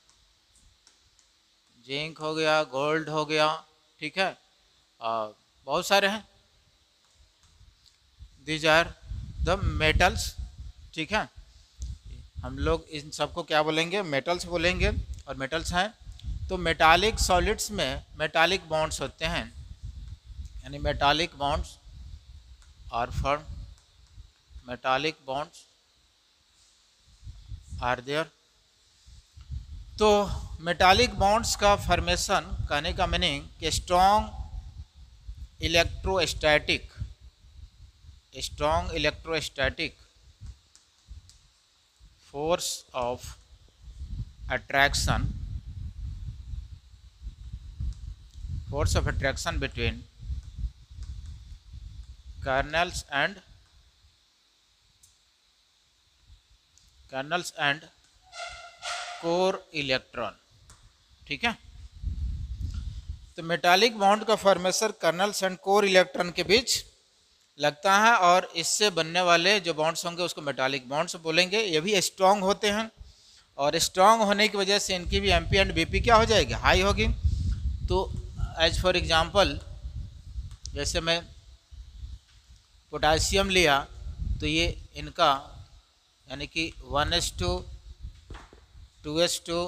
जिंक हो गया, गोल्ड हो गया, ठीक है, और बहुत सारे हैं, दीज आर द मेटल्स, ठीक है। हम लोग इन सबको क्या बोलेंगे, मेटल्स बोलेंगे, और मेटल्स हैं। तो मेटालिक सॉलिड्स में मेटालिक बॉन्ड्स होते हैं, यानी metallic bonds are form, metallic bonds are there. तो मेटालिक बॉन्ड्स का फॉर्मेशन कहने का मीनिंग कि strong electrostatic strong electrostatic force of attraction force of attraction between kernels and kernels and core electron, ठीक है। तो मेटालिक बॉन्ड का formation kernels and core electron के बीच लगता है और इससे बनने वाले जो बॉन्ड्स होंगे उसको मेटालिक बॉन्ड्स बोलेंगे। ये भी स्ट्रॉन्ग होते हैं और स्ट्रॉन्ग होने की वजह से इनकी भी एमपी एंड बीपी क्या हो जाएगी, हाई होगी। तो एज फॉर एग्जांपल जैसे मैं पोटासियम लिया तो ये इनका यानी कि one s two two s two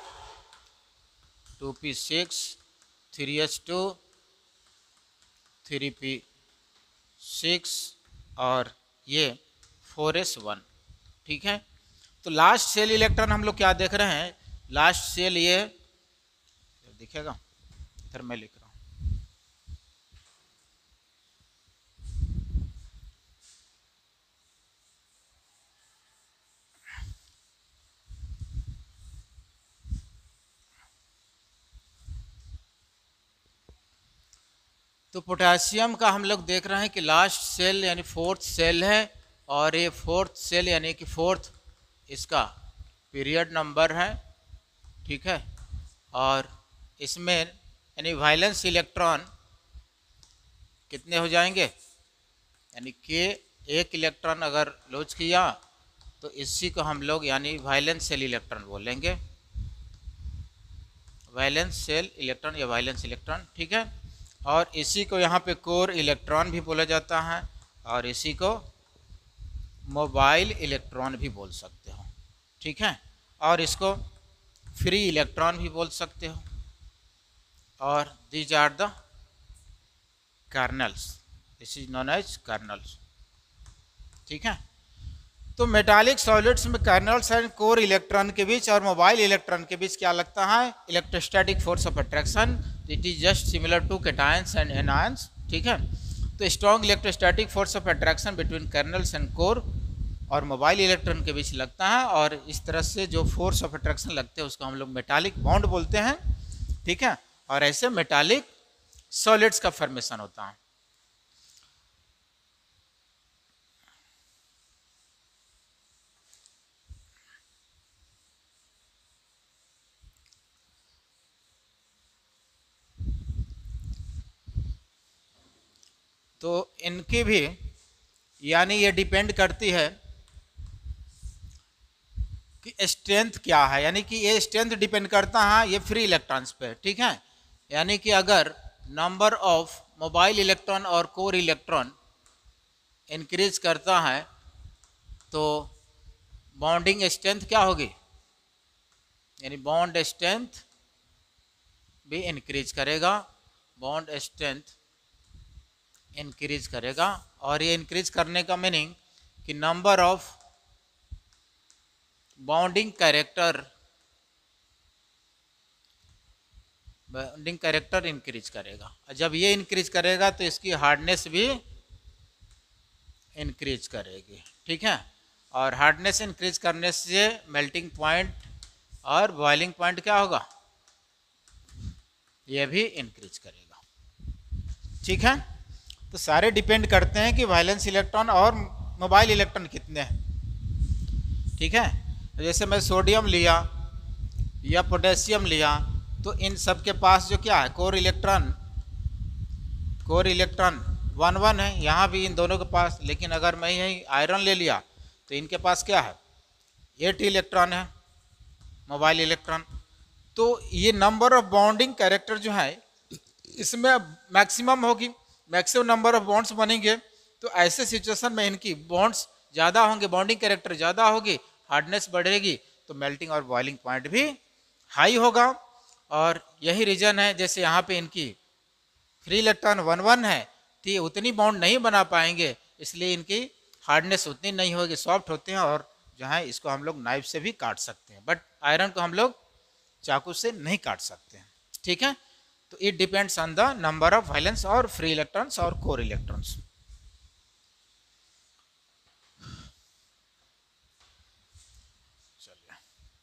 two p six three s two three p six और ये फोर एस वन। ठीक है, तो लास्ट सेल इलेक्ट्रॉन हम लोग क्या देख रहे हैं, लास्ट सेल ये दिखेगा, इधर मैं लिख रहा हूँ। तो पोटेशियम का हम लोग देख रहे हैं कि लास्ट सेल यानी फोर्थ सेल है, और ये फोर्थ सेल यानी कि फोर्थ इसका पीरियड नंबर है। ठीक है, और इसमें यानी वाइलेंस इलेक्ट्रॉन कितने हो जाएंगे, यानी कि एक इलेक्ट्रॉन अगर लॉन्च किया तो इसी को हम लोग यानी वाइलेंस सेल इलेक्ट्रॉन बोलेंगे, वाइलेंस सेल इलेक्ट्रॉन या वाइलेंस इलेक्ट्रॉन। ठीक है, और इसी को यहाँ पे कोर इलेक्ट्रॉन भी बोला जाता है, और इसी को मोबाइल इलेक्ट्रॉन भी बोल सकते हो। ठीक है, और इसको फ्री इलेक्ट्रॉन भी बोल सकते हो, और these are the kernels, this is known as kernels. ठीक है, तो मेटालिक सॉलिड्स में कर्नल्स एंड कोर इलेक्ट्रॉन के बीच और मोबाइल इलेक्ट्रॉन के बीच क्या लगता है, electrostatic force of attraction, it is just similar to cations and anions. ठीक है, तो strong electrostatic force of attraction between kernels and core और मोबाइल इलेक्ट्रॉन के बीच लगता है, और इस तरह से जो फोर्स ऑफ अट्रैक्शन लगते हैं उसको हम लोग मेटालिक बॉन्ड बोलते हैं। ठीक है, और ऐसे मेटालिक सॉलिड्स का फॉर्मेशन होता है। तो इनकी भी यानी ये डिपेंड करती है कि स्ट्रेंथ क्या है, यानी कि ये स्ट्रेंथ डिपेंड करता है ये फ्री इलेक्ट्रॉन्स पे। ठीक है, यानी कि अगर नंबर ऑफ मोबाइल इलेक्ट्रॉन और कोर इलेक्ट्रॉन इंक्रीज करता है तो बॉन्डिंग स्ट्रेंथ क्या होगी, यानी बॉन्ड स्ट्रेंथ भी इंक्रीज करेगा, बॉन्ड स्ट्रेंथ इंक्रीज करेगा। और ये इंक्रीज करने का मीनिंग कि number of bonding character bonding character increase करेगा, जब ये इंक्रीज करेगा तो इसकी हार्डनेस भी इंक्रीज करेगी। ठीक है, और हार्डनेस इंक्रीज करने से मेल्टिंग पॉइंट और बॉइलिंग पॉइंट क्या होगा, ये भी इंक्रीज करेगा। ठीक है, तो सारे डिपेंड करते हैं कि वैलेंस इलेक्ट्रॉन और मोबाइल इलेक्ट्रॉन कितने हैं। ठीक है, जैसे मैं सोडियम लिया या पोटेशियम लिया तो इन सब के पास जो क्या है, core electron core electron one one है, यहाँ भी इन दोनों के पास। लेकिन अगर मैं यही आयरन ले लिया तो इनके पास क्या है, एट इलेक्ट्रॉन है, मोबाइल इलेक्ट्रॉन। तो ये नंबर ऑफ बॉन्डिंग कैरेक्टर जो है इसमें मैक्सिमम होगी, मैक्सिमम नंबर ऑफ बॉन्ड्स बनेंगे। तो ऐसे सिचुएशन में इनकी बॉन्ड्स ज़्यादा होंगे, बॉन्डिंग कैरेक्टर ज़्यादा होगी, हार्डनेस बढ़ेगी, तो मेल्टिंग और बॉइलिंग पॉइंट भी हाई होगा। और यही रीजन है, जैसे यहाँ पे इनकी फ्री इलेक्ट्रॉन वन वन है तो ये उतनी बॉन्ड नहीं बना पाएंगे, इसलिए इनकी हार्डनेस उतनी नहीं होगी, सॉफ्ट होते हैं, और जो है इसको हम लोग नाइफ से भी काट सकते हैं, बट आयरन को हम लोग चाकू से नहीं काट सकते हैं। ठीक है, तो it depends on the number of valence और फ्री इलेक्ट्रॉन्स और कोर इलेक्ट्रॉन्स। चलिए,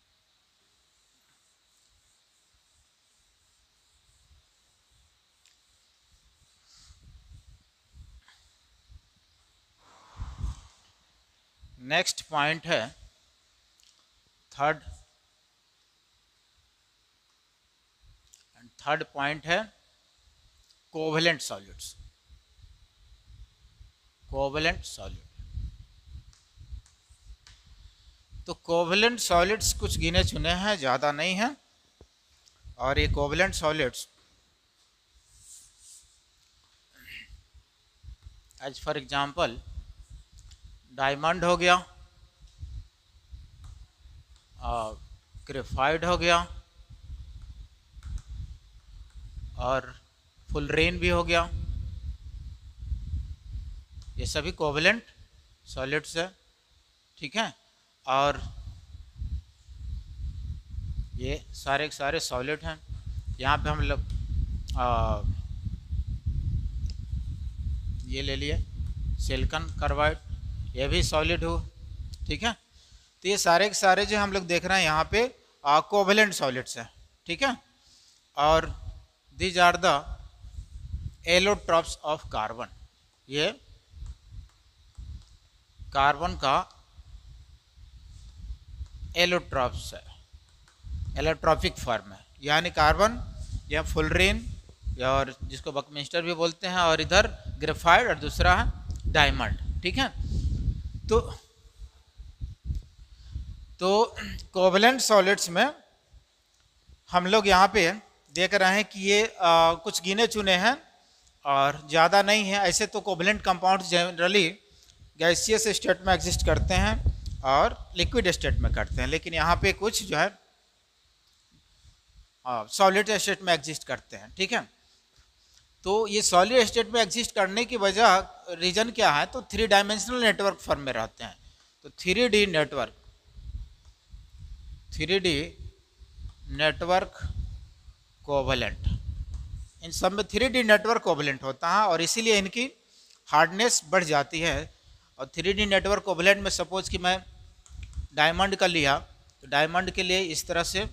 नेक्स्ट पॉइंट है थर्ड थर्ड पॉइंट है कोवेलेंट सॉलिड्स। कोवेलेंट सॉलिड, तो कोवेलेंट सॉलिड्स कुछ गिने चुने हैं, ज़्यादा नहीं हैं। और ये covalent solids as for example diamond हो गया, ग्रेफाइट हो गया, और फुलरेन भी हो गया। ये सभी कोवलेंट सॉलिड्स है, ठीक है। और ये सारे के सारे सॉलिड हैं। यहाँ पे हम लोग ये ले लिए सिलिकॉन कार्बाइड, ये भी सॉलिड हो, ठीक है। तो ये सारे के सारे जो हम लोग देख रहे हैं यहाँ पे कोवलेंट सॉलिड्स हैं, ठीक है। और these are the allotropes of carbon, ये कार्बन का एलोट्रॉप्स है, एलोट्रॉपिक फॉर्म है, यानी कार्बन या फुलरेन और जिसको बकमिस्टर भी बोलते हैं, और इधर ग्रेफाइट और दूसरा है डायमंड, ठीक है। तो तो कोवलेंट सॉलिड्स में हम लोग यहाँ पे देख रहे हैं कि ये आ, कुछ गिने चुने हैं और ज़्यादा नहीं है। ऐसे तो covalent compound generally gaseous state में एग्जिस्ट करते हैं और लिक्विड स्टेट में करते हैं, लेकिन यहाँ पे कुछ जो है सॉलिड स्टेट में एग्जिस्ट करते हैं, ठीक है। तो ये सॉलिड स्टेट में एग्जिस्ट करने की वजह रीजन क्या है, तो थ्री डायमेंशनल नेटवर्क फॉर्म में रहते हैं। तो three D network three D network covalent, इन सब में थ्री डी नेटवर्क कोवलेंट होता है और इसीलिए इनकी हार्डनेस बढ़ जाती है। और थ्री डी नेटवर्क कोवलेंट में सपोज कि मैं डायमंड का लिया, तो डायमंड के लिए इस तरह से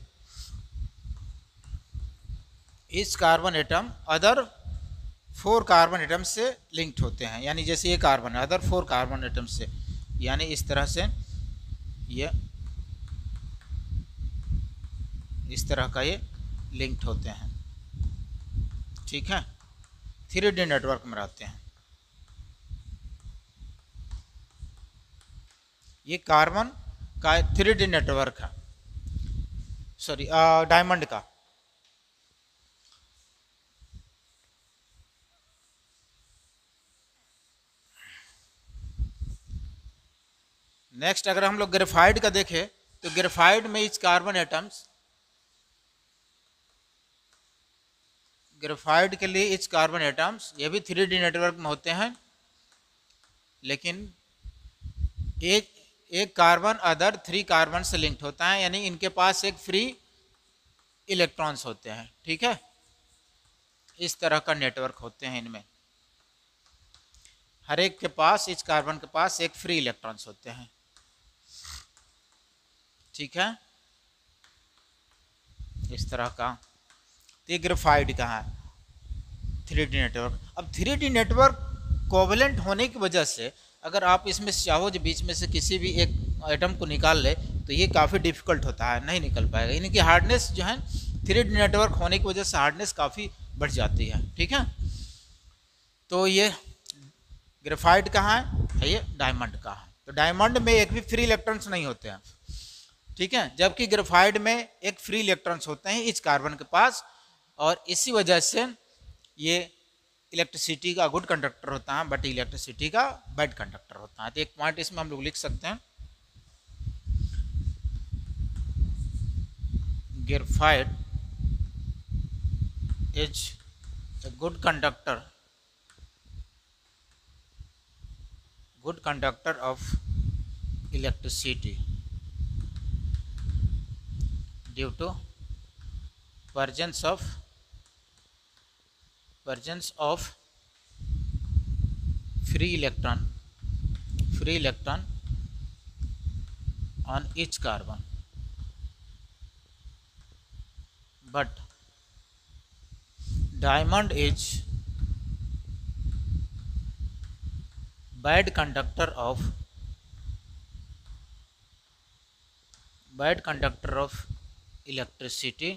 इस carbon atom other four carbon atom से लिंक्ड होते हैं, यानी जैसे ये कार्बन है अदर फोर कार्बन एटम से, यानी इस तरह से ये इस तरह का ये लिंक्ड होते हैं, ठीक है। थ्री डी नेटवर्क में रहते हैं। ये कार्बन का थ्री डी नेटवर्क है, सॉरी डायमंड का। नेक्स्ट अगर हम लोग ग्रेफाइट का देखें तो ग्रेफाइट में इस कार्बन एटम्स, ग्रेफाइट के लिए इस कार्बन एटम्स ये भी थ्री डी नेटवर्क में होते हैं, लेकिन एक एक कार्बन अदर थ्री कार्बन से लिंक्ड होता है, यानी इनके पास एक फ्री इलेक्ट्रॉन्स होते हैं, ठीक है। इस तरह का नेटवर्क होते हैं इनमें, हर एक के पास इस कार्बन के पास एक फ्री इलेक्ट्रॉन्स होते हैं, ठीक है। इस तरह का ये ग्रेफाइट का है थ्री डी नेटवर्क। अब थ्री डी नेटवर्क कोवलेंट होने की वजह से अगर आप इसमें चाहो जो बीच में से किसी भी एक एटम को निकाल ले तो ये काफ़ी डिफिकल्ट होता है, नहीं निकल पाएगा। इनकी हार्डनेस जो है थ्री डी नेटवर्क होने की वजह से हार्डनेस काफ़ी बढ़ जाती है, ठीक है। तो ये ग्रेफाइट कहाँ है, ये डायमंड का है। तो डायमंड में एक भी फ्री इलेक्ट्रॉन्स नहीं होते हैं, ठीक है, जबकि ग्रेफाइट में एक फ्री इलेक्ट्रॉन्स होते हैं इस कार्बन के पास, और इसी वजह से ये इलेक्ट्रिसिटी का गुड कंडक्टर होता है बट इलेक्ट्रिसिटी का बैड कंडक्टर होता है। तो एक पॉइंट इसमें हम लोग लिख सकते हैं, graphite is a good conductor good conductor of electricity due to presence of presence of free electron free electron on each carbon, but diamond is bad conductor of bad conductor of electricity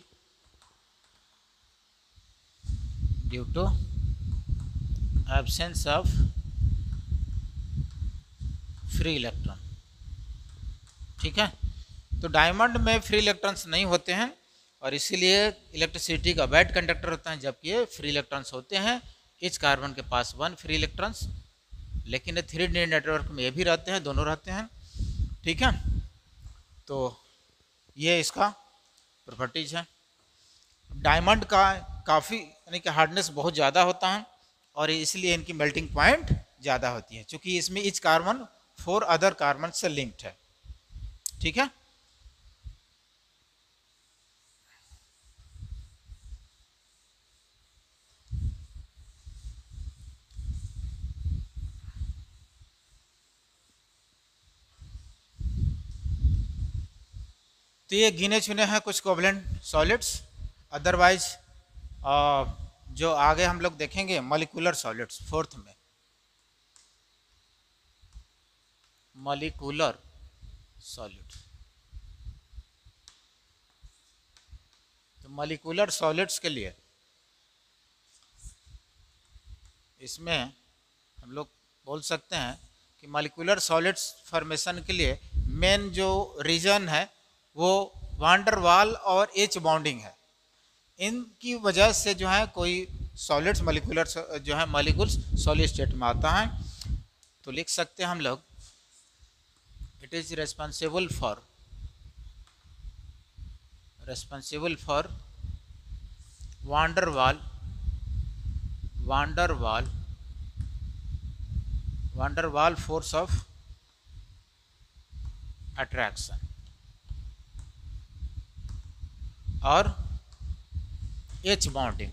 due to absence of free electron, ठीक है। तो diamond में free electrons नहीं होते हैं और इसीलिए electricity का बैड कंडक्टर होता है, जबकि ये फ्री इलेक्ट्रॉन्स होते हैं। इस कार्बन के पास वन फ्री इलेक्ट्रॉन्स लेकिन ये थ्री डी नेटवर्क में ये भी रहते हैं, दोनों रहते हैं। ठीक है, तो ये इसका प्रॉपर्टीज है। डायमंड का काफ़ी यानी कि हार्डनेस बहुत ज़्यादा होता है और इसलिए इनकी मेल्टिंग पॉइंट ज़्यादा होती है, क्योंकि इसमें each carbon four other carbon से लिंक्ड है। ठीक है, तो ये गिने चुने हैं कुछ कोवलेंट सॉलिड्स। अदरवाइज जो आगे हम लोग देखेंगे मॉलिक्यूलर सॉलिड्स फोर्थ में, मॉलिक्यूलर सॉलिड्स। तो मॉलिक्यूलर सॉलिड्स के लिए इसमें हम लोग बोल सकते हैं कि मॉलिक्यूलर सॉलिड्स फॉर्मेशन के लिए मेन जो रीजन है वो वांडर वाल और एच बॉन्डिंग है। इनकी वजह से जो है कोई सॉलिड्स मॉलिक्यूलर जो है मॉलिक्यूल्स सॉलिड स्टेट में आता है। तो लिख सकते हैं हम लोग it is responsible for responsible for van der Waals van der Waals van der Waals force of attraction और एच बॉन्डिंग।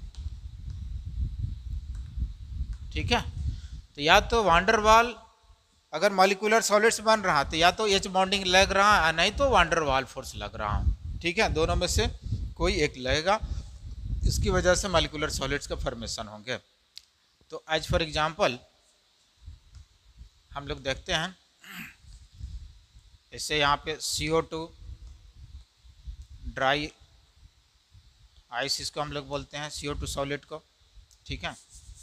ठीक है, तो या तो वांडर वाल अगर मॉलिक्यूलर सॉलिड्स बन रहा तो या तो एच बॉन्डिंग लग रहा है, नहीं तो वांडर वाल फोर्स लग रहा है। ठीक है, दोनों में से कोई एक लगेगा, इसकी वजह से मॉलिक्यूलर सॉलिड्स का फॉर्मेशन होंगे। तो एज फॉर एग्जांपल हम लोग देखते हैं, इससे यहाँ पे C O two dry ice इसको हम लोग बोलते हैं, सी ओ टू सॉलिड को। ठीक है,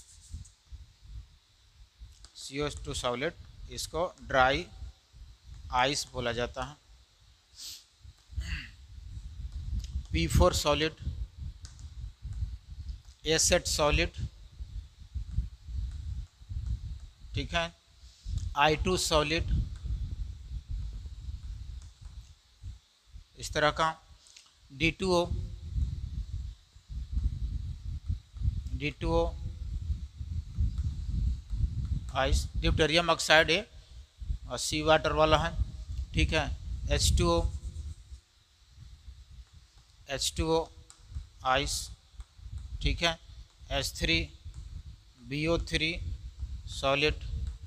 सी ओ टू सॉलिड, इसको ड्राई आइस बोला जाता है। P four solid, S eight solid. ठीक है, आई टू सॉलिड, इस तरह का। D two O D two O ice, deuterium oxide है और सी वाटर वाला है। ठीक है, H two O H two O ice. ठीक है, H three B O three solid.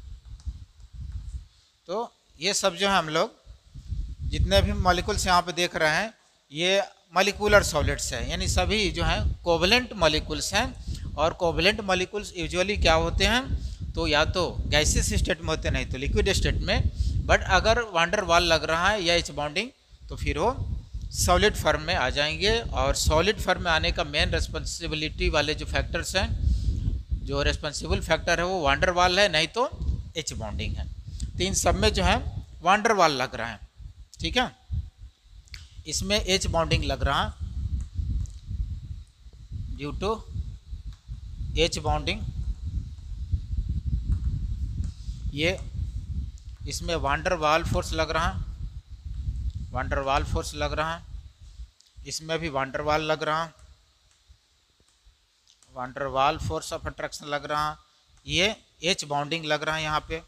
तो ये सब जो है हम लोग जितने भी मॉलिक्यूल्स यहाँ पे देख रहे हैं ये मॉलिक्यूलर सॉलिड्स है, यानी सभी जो हैं कोवलेंट मॉलिक्यूल्स हैं। और कोवलेंट मॉलिक्यूल्स यूजुअली क्या होते हैं, तो या तो गैसियस स्टेट में होते हैं, नहीं तो लिक्विड स्टेट में। बट अगर वांडर वाल लग रहा है या एच बॉन्डिंग तो फिर वो सॉलिड फॉर्म में आ जाएंगे। और सॉलिड फॉर्म में आने का मेन रिस्पॉन्सिबिलिटी वाले जो फैक्टर्स हैं, जो रिस्पॉन्सिबल फैक्टर है वो वांडर वाल है, नहीं तो एच बॉन्डिंग है। तो इन सब में जो है वांडर वाल लग रहा है। ठीक है, इसमें एच बॉन्डिंग लग रहा ड्यू टू एच बॉन्डिंग। ये इसमें वांडर वाल फोर्स लग रहा है, वांडर वाल फोर्स लग रहा है। इसमें भी वांडर वाल लग रहा, wander Waals force of attraction लग रहा। ये एच बॉन्डिंग लग रहा है यहाँ पे।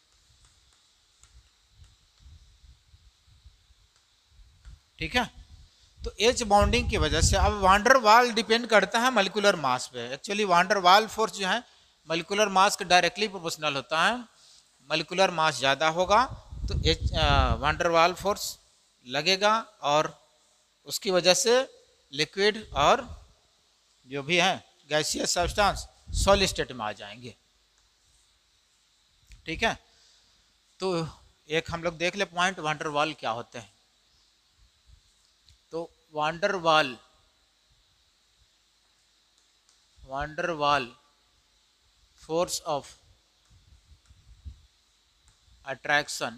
ठीक है, तो एच बॉन्डिंग की वजह से अब वांडर वाल डिपेंड करता है मॉलिक्यूलर मास पे। एक्चुअली वांडर वाल फोर्स जो है मॉलिक्यूलर मास के डायरेक्टली प्रोपोर्शनल होता है। मॉलिक्यूलर मास ज़्यादा होगा तो एच वांडर वाल फोर्स लगेगा और उसकी वजह से लिक्विड और जो भी है गैसियस सब्सटेंस सॉलिड स्टेट में आ जाएंगे। ठीक है, तो एक हम लोग देख ले पॉइंट वांडर वाल क्या होते हैं। तो wander Waals van der Waals force of attraction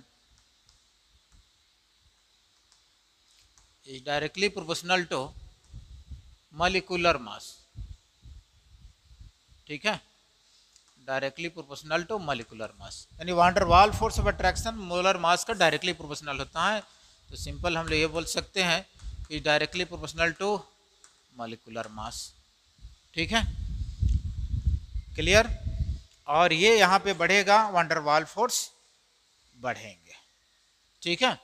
is directly proportional to molecular mass. ठीक है, directly proportional to molecular mass, यानी van der Waals force of attraction molar mass का डायरेक्टली प्रोपोर्शनल होता है। तो सिंपल हम लोग ये बोल सकते हैं कि directly proportional to molecular mass. ठीक है, क्लियर। और ये यहाँ पे बढ़ेगा, वान डर वाल फोर्स बढ़ेंगे। ठीक है,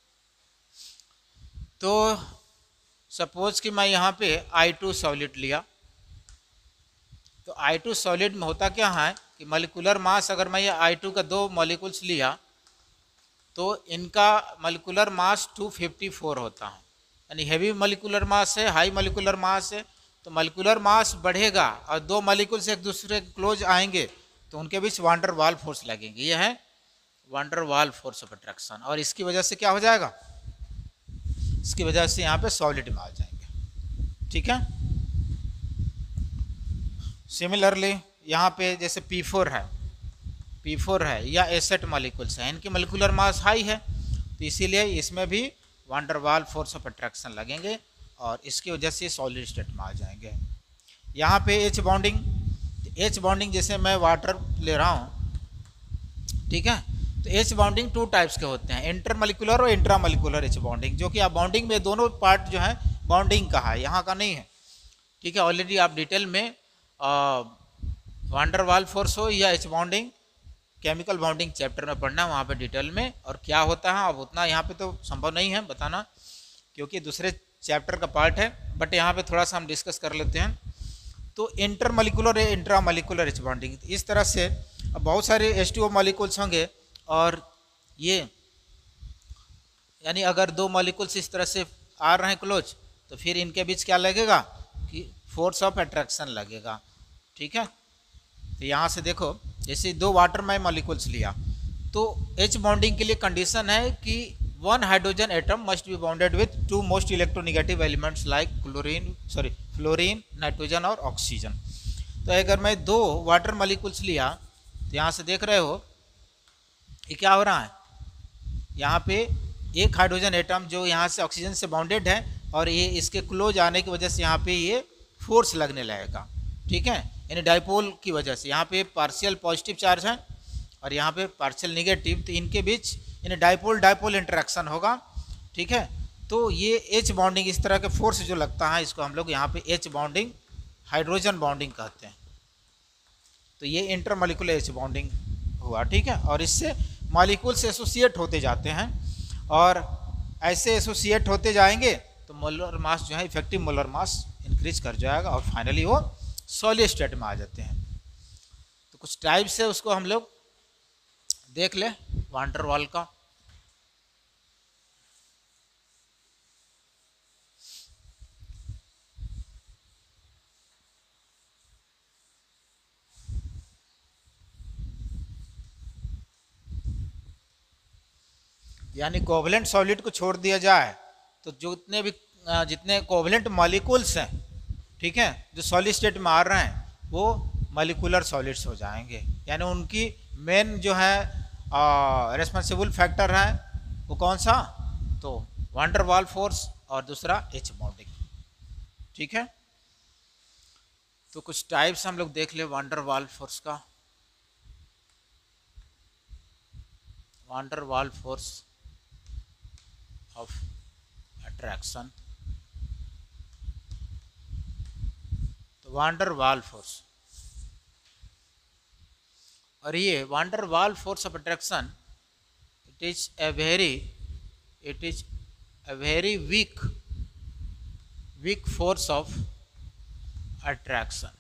तो सपोज कि मैं यहाँ पे आई टू सॉलिड लिया, तो आई टू सॉलिड में होता क्या है कि मॉलिक्यूलर मास, अगर मैं ये आई टू का दो मॉलिक्यूल्स लिया तो इनका molecular mass two fifty four होता है, यानी हैवी मॉलिक्यूलर मास है, हाई मॉलिक्यूलर मास है। तो मॉलिक्यूलर मास बढ़ेगा और दो मॉलिक्यूल्स एक दूसरे के क्लोज आएंगे तो उनके बीच वान डर वाल फोर्स लगेंगे। ये है वान der Waals force of attraction, और इसकी वजह से क्या हो जाएगा, इसकी वजह से यहाँ पे सॉलिड में आ जाएंगे। ठीक है, सिमिलरली यहाँ पे जैसे पी फोर है, पी फोर है या एसेट मॉलिक्यूल्स हैं, इनकी मॉलिक्यूलर मास हाई है, तो इसीलिए इसमें भी वान der Waals force of attraction लगेंगे और इसकी वजह से सॉलिड स्टेट में आ जाएंगे। यहाँ पे एच बॉन्डिंग, एच बॉन्डिंग जैसे मैं वाटर ले रहा हूँ, ठीक है, तो एच बॉन्डिंग टू टाइप्स के होते हैं, इंटर मॉलिक्यूलर और इंट्रा मॉलिक्यूलर एच बॉन्डिंग, जो कि आप बॉन्डिंग में दोनों पार्ट जो है बॉन्डिंग का है, यहाँ का नहीं है। ठीक है, ऑलरेडी आप डिटेल में वान डर वाल फोर्स हो या H bonding chemical bonding chapter में पढ़ना है, वहाँ पे डिटेल में और क्या होता है। अब उतना यहाँ पे तो संभव नहीं है बताना क्योंकि दूसरे चैप्टर का पार्ट है, बट यहाँ पे थोड़ा सा हम डिस्कस कर लेते हैं। तो इंटर मॉलिक्यूलर या इंट्रा मॉलिक्यूलर एच बॉन्डिंग, इस तरह से अब बहुत सारे एच टू ओ मॉलिक्यूल्स होंगे और ये यानी अगर दो मॉलिक्यूल्स इस तरह से आ रहे हैं क्लोज, तो फिर इनके बीच क्या लगेगा कि फोर्स ऑफ अट्रैक्शन लगेगा। ठीक है, तो यहाँ से देखो जैसे दो वाटर में मॉलिक्यूल्स लिया, तो एच बॉन्डिंग के लिए कंडीशन है कि one hydrogen atom must be bounded with to most electronegative elements like chlorine sorry fluorine, nitrogen और ऑक्सीजन। तो अगर मैं दो वाटर मॉलिक्यूल्स लिया, तो यहाँ से देख रहे हो ये क्या हो रहा है, यहाँ पे एक हाइड्रोजन एटम जो यहाँ से ऑक्सीजन से बाउंडेड है और ये इसके क्लोज आने की वजह से यहाँ पे ये फोर्स लगने लगेगा। ठीक है, यानी डाइपोल की वजह से यहाँ पे पार्शियल पॉजिटिव चार्ज है और यहाँ पे पार्शियल निगेटिव, तो इनके बीच यानी डाइपोल डाइपोल इंटरेक्शन होगा। ठीक है, तो ये एच बॉन्डिंग, इस तरह के फोर्स जो लगता है इसको हम लोग यहाँ पे एच बॉन्डिंग, हाइड्रोजन बॉन्डिंग कहते हैं। तो ये इंटरमॉलिक्यूलर एच बॉन्डिंग हुआ। ठीक है, और इससे मॉलिक्यूल्स एसोसिएट होते जाते हैं और ऐसे एसोसिएट होते जाएंगे तो मोलर मास जो है इफेक्टिव मोलर मास इंक्रीज कर जाएगा और फाइनली वो सॉलिड स्टेट में आ जाते हैं। तो कुछ टाइप्स है उसको हम लोग देख ले वान डर वाल का। यानी कोवलेंट सॉलिड को छोड़ दिया जाए तो जितने भी जितने कोवलेंट मॉलिक्यूल्स हैं, ठीक है, जो सॉलिड स्टेट में आ रहे हैं वो मॉलिक्यूलर सॉलिड्स हो जाएंगे। यानी उनकी मेन जो है रिस्पॉन्सिबल फैक्टर है वो कौन सा, तो वान डर वाल फोर्स और दूसरा एच बॉन्डिंग। ठीक है, तो कुछ टाइप्स हम लोग देख ले वान डर वाल फोर्स का। वान der Waals force of attraction, तो वान डर वाल फोर्स, और ये van der Waals force of attraction it is a very it is a very weak weak force of attraction.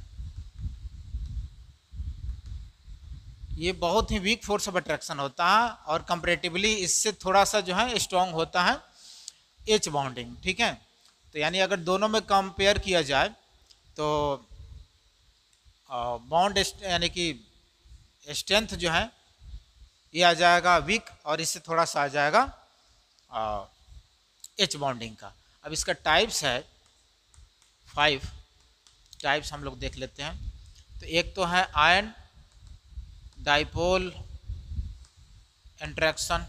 ये बहुत ही वीक फोर्स ऑफ अट्रैक्शन होता है और comparatively इससे थोड़ा सा जो है स्ट्रॉन्ग होता है एच बॉन्डिंग। ठीक है, तो यानी अगर दोनों में कंपेयर किया जाए तो बॉन्ड यानी कि स्ट्रेंथ जो है ये आ जाएगा वीक और इससे थोड़ा सा आ जाएगा एच बॉन्डिंग का। अब इसका टाइप्स है फाइव टाइप्स हम लोग देख लेते हैं। तो एक तो है आयन डाइपोल इंटरेक्शन।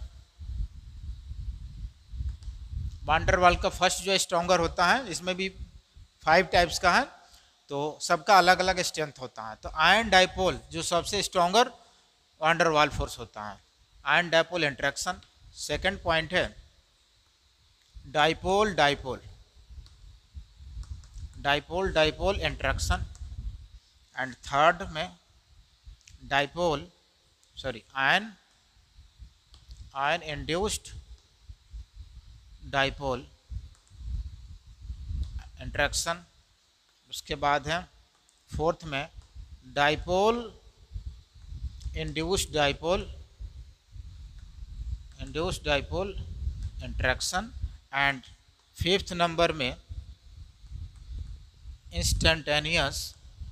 वान डर वाल का फर्स्ट जो स्ट्रॉन्गर होता है, इसमें भी फाइव टाइप्स का है। तो सबका अलग अलग स्ट्रेंथ होता है। तो आयन डाइपोल जो सबसे स्ट्रॉन्गर वांडर वाल फोर्स होता है, ion dipole interaction. Second point है dipole dipole dipole dipole interaction. And third में dipole sorry ion ion induced dipole interaction. उसके बाद है फोर्थ में dipole induced dipole induced dipole interaction. And fifth number में instantaneous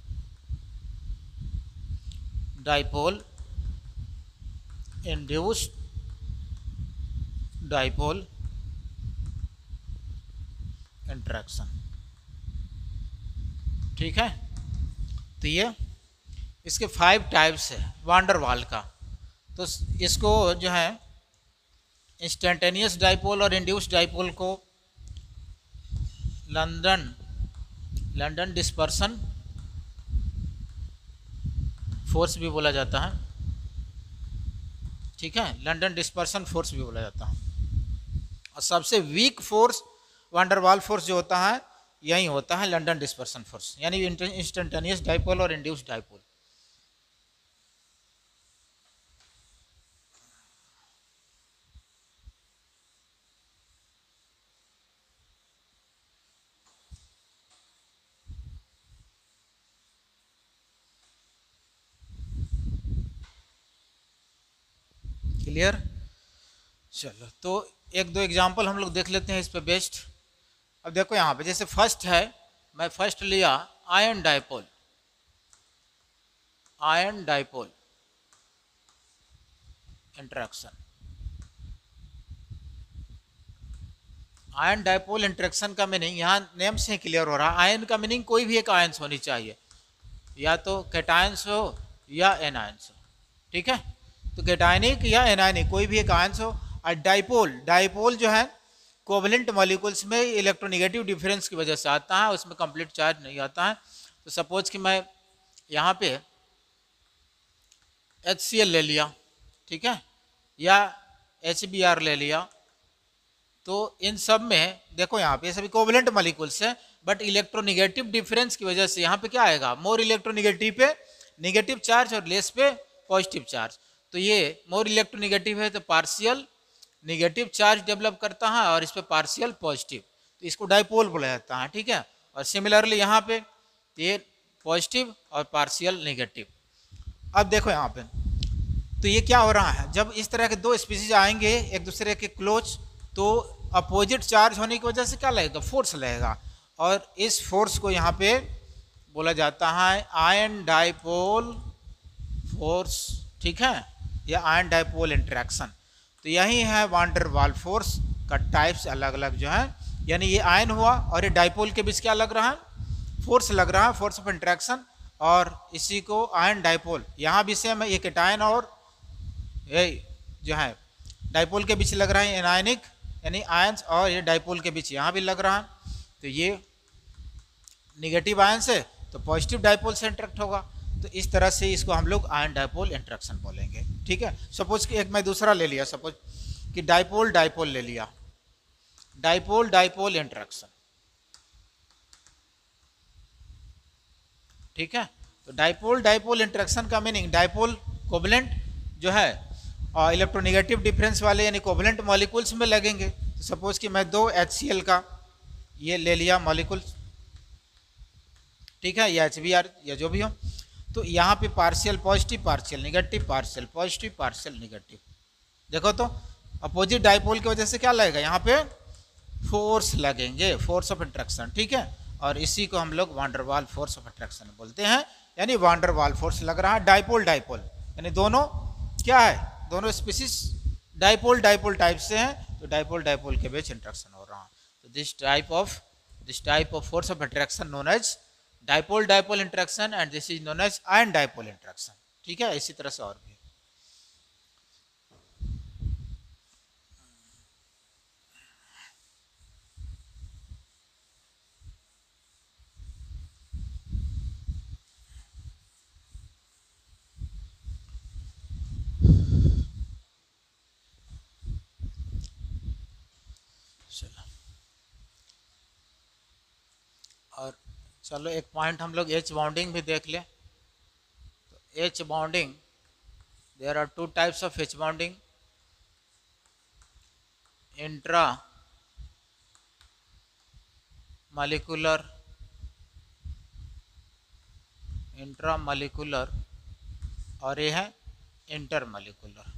dipole induced dipole interaction. ठीक है, तो ये इसके फाइव टाइप्स है वांडर वाल का। तो इसको जो है इंस्टेंटेनियस डाइपोल और इंड्यूस्ड डाइपोल को लंदन लंदन डिस्पर्सन फोर्स भी बोला जाता है। ठीक है, लंदन डिस्पर्सन फोर्स भी बोला जाता है। और सबसे weak force van der Waals force जो होता है यही होता है लंदन डिस्पर्सन फोर्स, यानी इंस्टेंटेनियस डाइपोल और इंड्यूस्ड डाइपोल। क्लियर? चलो, तो एक दो एग्जांपल हम लोग देख लेते हैं इस पे बेस्ड। अब देखो यहाँ पे जैसे फर्स्ट है, मैं फर्स्ट लिया ion dipole ion dipole interaction. Ion dipole interaction का मीनिंग यहाँ नेम से क्लियर हो रहा है। आयन का मीनिंग कोई भी एक आयंस होनी चाहिए, या तो कैटायंस हो या एनायंस हो। ठीक है, तो कैटायनिक या एनायनिक कोई भी एक आयंस हो। और डाइपोल डाइपोल जो है कोवलेंट मॉलिक्यूल्स में इलेक्ट्रोनेगेटिव डिफरेंस की वजह से आता है, उसमें कंप्लीट चार्ज नहीं आता है। तो सपोज कि मैं यहाँ पे एच सी एल ले लिया, ठीक है, या एच बी आर ले लिया, तो इन सब में देखो यहाँ पे सभी कोवलेंट मॉलिक्यूल्स है, बट इलेक्ट्रोनेगेटिव डिफरेंस की वजह से यहाँ पे क्या आएगा, मोर इलेक्ट्रोनेगेटिव पे नेगेटिव चार्ज और लेस पे पॉजिटिव चार्ज। तो ये मोर इलेक्ट्रोनेगेटिव है तो पार्शियल नेगेटिव चार्ज डेवलप करता है और इस पे पार्शियल पॉजिटिव, तो इसको डाइपोल बोला जाता है। ठीक है, और सिमिलरली यहाँ पे ये पॉजिटिव और पार्शियल नेगेटिव। अब देखो यहाँ पे तो ये क्या हो रहा है, जब इस तरह के दो स्पीसीज आएंगे एक दूसरे के क्लोज, तो अपोजिट चार्ज होने की वजह से क्या लगेगा, फोर्स लगेगा, और इस फोर्स को यहाँ पे बोला जाता है आयन डाइपोल फोर्स। ठीक है, या आयन डाइपोल इंटरेक्शन। तो यही है वांडर वाल फोर्स का टाइप्स अलग अलग जो है, यानी ये आयन हुआ और ये डाइपोल के बीच क्या लग रहा है, फोर्स लग रहा है, फोर्स ऑफ इंटरेक्शन, और इसी को आयन डाइपोल। यहाँ भी सेम है, ये कैटायन और ये जो है डाइपोल के बीच लग रहा है एनायनिक, यानी आयंस, और ये डाइपोल के बीच यहाँ भी लग रहा है। तो ये निगेटिव आयंस है तो पॉजिटिव डाइपोल से इंटरेक्ट होगा। तो इस तरह से इसको हम लोग आयन डाइपोल इंटरेक्शन बोलेंगे। ठीक है, सपोज कि एक मैं दूसरा ले लिया, सपोज कि डाइपोल डाइपोल ले लिया, डाइपोल डाइपोल इंटरेक्शन। ठीक है, तो डाइपोल डाइपोल इंटरेक्शन का मीनिंग डाइपोल कोवलेंट जो है और इलेक्ट्रोनेगेटिव डिफरेंस वाले यानी कोवलेंट मॉलिक्यूल्स में लगेंगे। तो सपोज कि मैं दो एच सी एल का ये ले लिया मॉलिक्यूल, ठीक है, या एच बी आर या जो भी हो, तो यहाँ पे partial positive partial negative partial positive partial negative. देखो तो अपोजिट डाइपोल की वजह से क्या लगेगा, यहाँ पे फोर्स लगेंगे, फोर्स ऑफ इंटरेक्शन। ठीक है, और इसी को हम लोग wander Waals force of interaction बोलते हैं, यानी वांडर वाल फोर्स लग रहा है डाइपोल डाइपोल, यानी दोनों क्या है, दोनों स्पीसीज डाइपोल डाइपोल टाइप से हैं, तो डाइपोल डाइपोल के बीच इंटरेक्शन हो रहा है। तो this type of this type of force of interaction known as dipole dipole interaction and this is known as ion dipole interaction. ठीक है, इसी तरह से और भी। और चलो एक पॉइंट हम लोग एच बॉन्डिंग भी देख ले। तो H bonding, there are two types of H bonding, intramolecular, intramolecular, और ये है इंटर मॉलिक्यूलर।